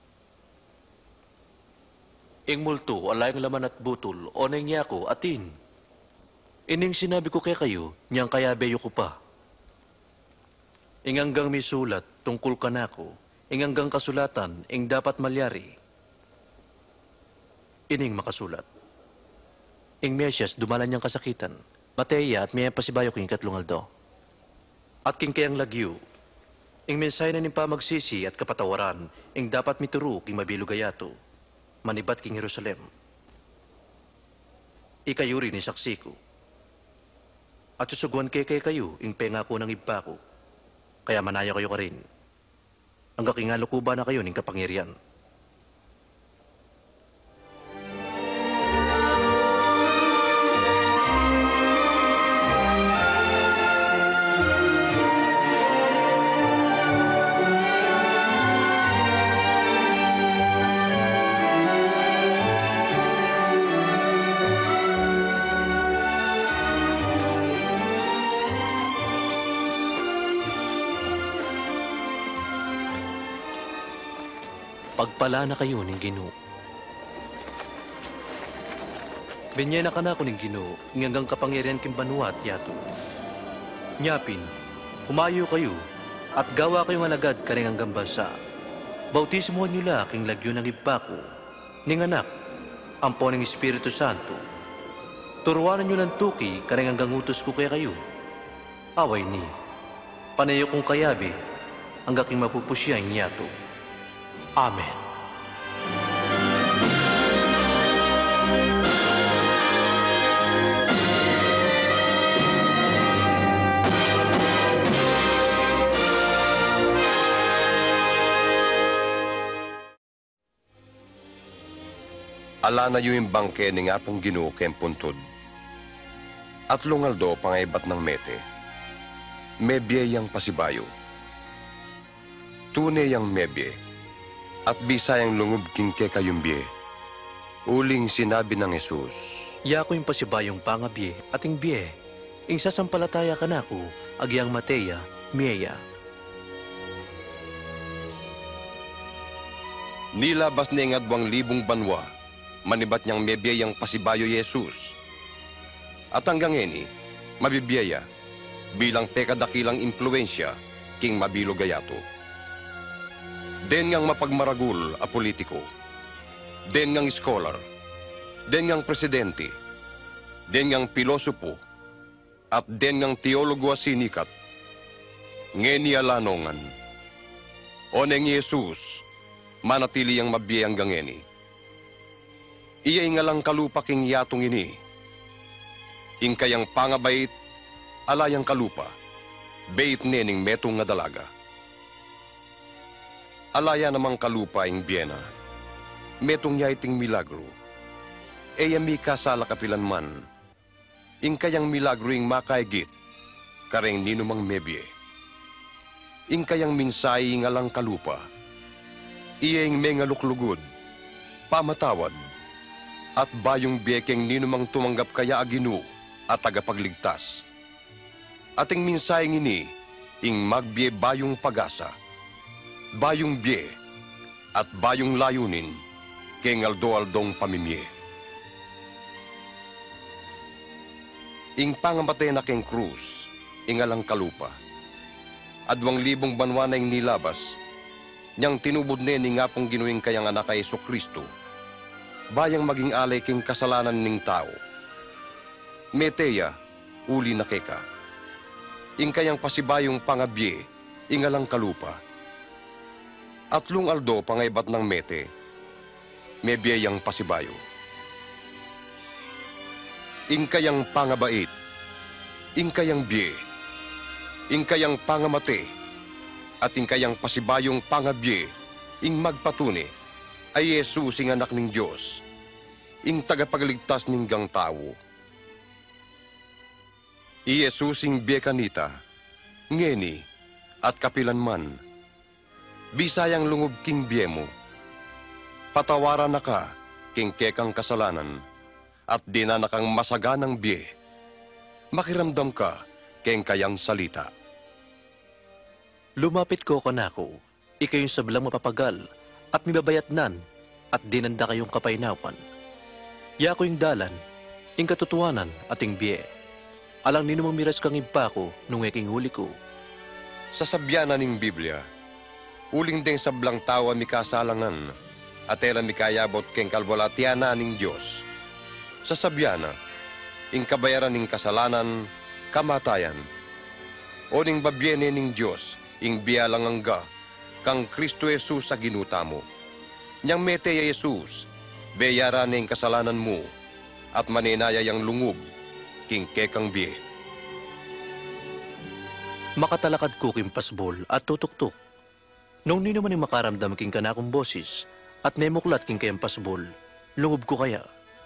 Ing multo, alayang laman at butol, o nang niya ko, atin. Ining sinabi ko kay kayo, niyang kaya beyo ko pa. Ing hanggang may sulat, tungkol ka na ko, ing hanggang kasulatan, ing dapat malyari. Ining makasulat. Ing Mesyas, dumalan niyang kasakitan. Mateya at may pasibayo king katlungaldo. At king kayang lagyu, ing mensahe na ning pamagsisi at kapatawaran, ing dapat mituro king mabilugayato, manibat king Jerusalem. Ikayuri ni saksi ko. At susuguan kay kay kayo, ing pengako ng ibba ko. Kaya manaya kayo ka rin. Hanggang kingalukuba na kayo ning kapangyarihan. Pagpala na kayo ng Ginoo. Benyena ka na ako ng Ginoo, ingagang kapangyarihan king banwa at yato. Nyapin, humayo kayo, at gawa kayong alagad karing hanggang bansa. Bautismo nila king lagyo ng ibako, ning anak, ampo ng Espiritu Santo. Turuanan nyo ng tuki karing hanggang utos ko kaya kayo. Away ni, panayo kong kayabi, hanggang king mapupusya ang yato. Amen. Ala na yung bangke ni nga pong Ginoo ken puntod. At lungaldo pangaibat ng mete. Mebye yang pasibayo. Tune yang mebye. At bisayang lungub kingke kayumbye. Uling sinabi ng Jesus. Yako yung pasibayong pangabye ating bye. Ing sasampalataya ka na ko, agyang Mateya, Mieya. Nilabas ni ngadwang libong banwa. Manibat niyang mebiyayang pasibayo Jesus. At hanggang eni, mabibiyaya bilang pekadakilang impluensya king mabilo gayato. Den ngang mapagmaragul a politiko, den ngang scholar, den ngang presidente, den ngang pilosopo, at den ngang teologo a sinikat, ngeni alanongan. O neng Jesus, manatili yang mabiyayang gangeni. Iya ingalang kalupa king yatong ini. Ing kayang pangabait, alayang kalupa, bait nening metong nga dalaga. Alaya namang kalupa ing biyena, metong niya iting milagro. Eya mi kasala kapilan man, ing kayang milagro ing makaigit, kareng ninumang mebye. Ing kayang minsay ingalang kalupa, iya ing mengaluklugod, pamatawad, at bayong bekeng ninumang tumanggap kaya aginu at tagapagligtas. Ating minsayang ini, ing magbiye bayong pag-asa, bayong biye, at bayong layunin, keng aldo-aldong pamimye. Ing pangamatay na keng krus, ingalang kalupa, adwang libong banwa na ing nilabas, niyang tinubod ne ni nga pong ginuing kayang anak kay Jesucristo, bayang maging alay king kasalanan ning tao. Meteya, uli na keka. Ing kayang pasibayong pangabye, ingalang kalupa. At lung aldo pangaibat ng mete, mebiyang pasibayo. Ing kayang pangabait, ing kayang bye, ing kayang pangamate, at ing kayang pasibayong pangabye, ing magpatune, ay Jesus ing anak ng Diyos, ing tagapagligtas ning gang tao. I Jesus ing bekanita, ngeni, at kapilan man, bisayang lungub king biemo, patawaran na ka, king kekang kasalanan, at di na nakang masaganang bie, makiramdam ka, king kayang salita. Lumapit ko kanako, ikayong sablang mapapagal, at mibabayatnan, at dinanda kayong kapainawan. Yako yung dalan, ing katutuanan, ating bie. Alang ninumang miras kang impako, nung eking huli ko. Sa sabyanan ng Biblia, uling ding sablang tawa mi kasalangan, at elan mi kayabot keng kalwalatiana ng Diyos. Sa sabyana, ing kabayaran ng kasalanan, kamatayan, o ning babyene ng Diyos, ing biyalang angga, kang Kristo Jesus sa ginuta mo. Niyang mete ya Jesus, bayaran ning kasalanan mo, at maninaya yang lungub, king kekang biye. Makatalakad ko king pasbol at tutuktok. Nung nino man makaramdam king kanakong boses, at memuklat king kayang pasbol, lungub ko kaya.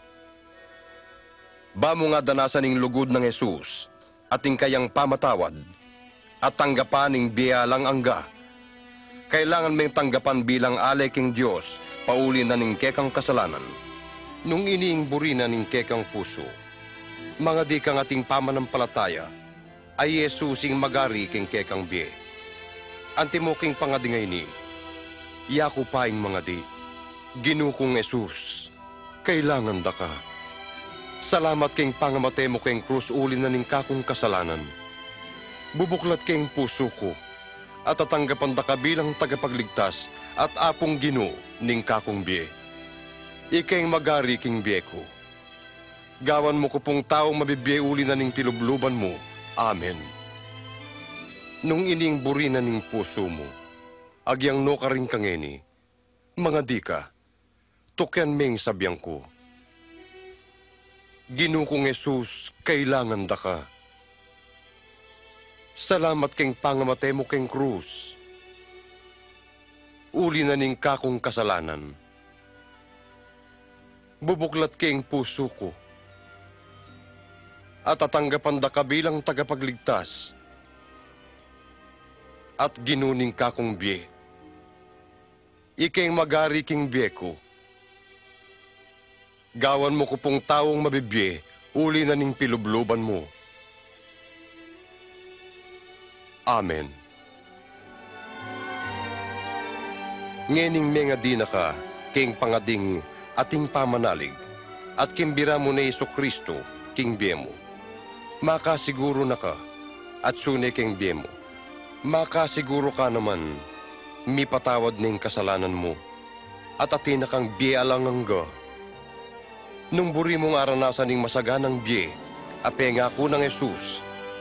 Ba mo nga danasan ning lugod ng Jesus, at ing kayang pamatawad, at tanggapan ning biyalang angga. Kailangan may tanggapan bilang alay king Diyos, pauli na ning kekang kasalanan. Nung iniing burina ning kekang puso, mga di kang ating pamanampalataya, ay Jesus ing magari king kekang biye. Antimo king pangadingay ni, Iako paing mga di, ginukong Esus, kailangan da ka. Salamat keng pangamate mo keng krus uli na ning kakong kasalanan. Bubuklat keng puso ko, at tatanggapan da ka bilang tagapagligtas at apong gino ning kakong biye. Ikeng magari king biye ko. Gawan mo ko pong taong mabibiye uli na ning pilubluban mo. Amen. Nung ining buri na ning puso mo, agyang no ka rin kangeni, mga di ka, tukyan meng sabyang ko. Ginukong Jesus, kailangan da ka. Salamat keng pangamate mo keng krus. Uli na ning kakong kasalanan. Bubuklat keng puso ko. At tatanggapan da ka bilang tagapagligtas. At ginuning kakong biye. Ikeng magari king biye ko. Gawan mo ko pong taong mabibye, uli na ning pilubluban mo. Amen. Ngening menga di na ka, king pangading ating pamanalig, at kimbira mo na Iso Kristo, king biye mo. Makasiguro na ka, at sune king biye mo. Makasiguro ka naman, mi patawad ning kasalanan mo, at atin na kang biye alangangga. Nung buri mong aranasan ning masaganang biye, apenga ko ng Jesus.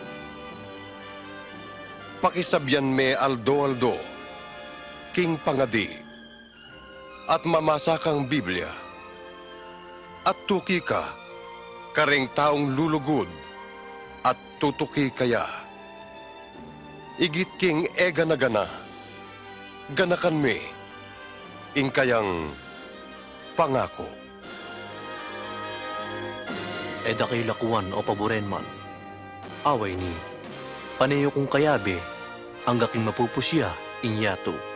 Pakisabyan me aldo-aldo, king pangadi, at mamasa kang Biblia. At tuki ka, kareng taong lulugod, at tutuki kaya. Igit king ega na gana, ganakan me, ing kayang pangako. Eda kay lakuan o paboren man. Away ni, paneyo kong kayabe, ang gaking mapupusya, inyato.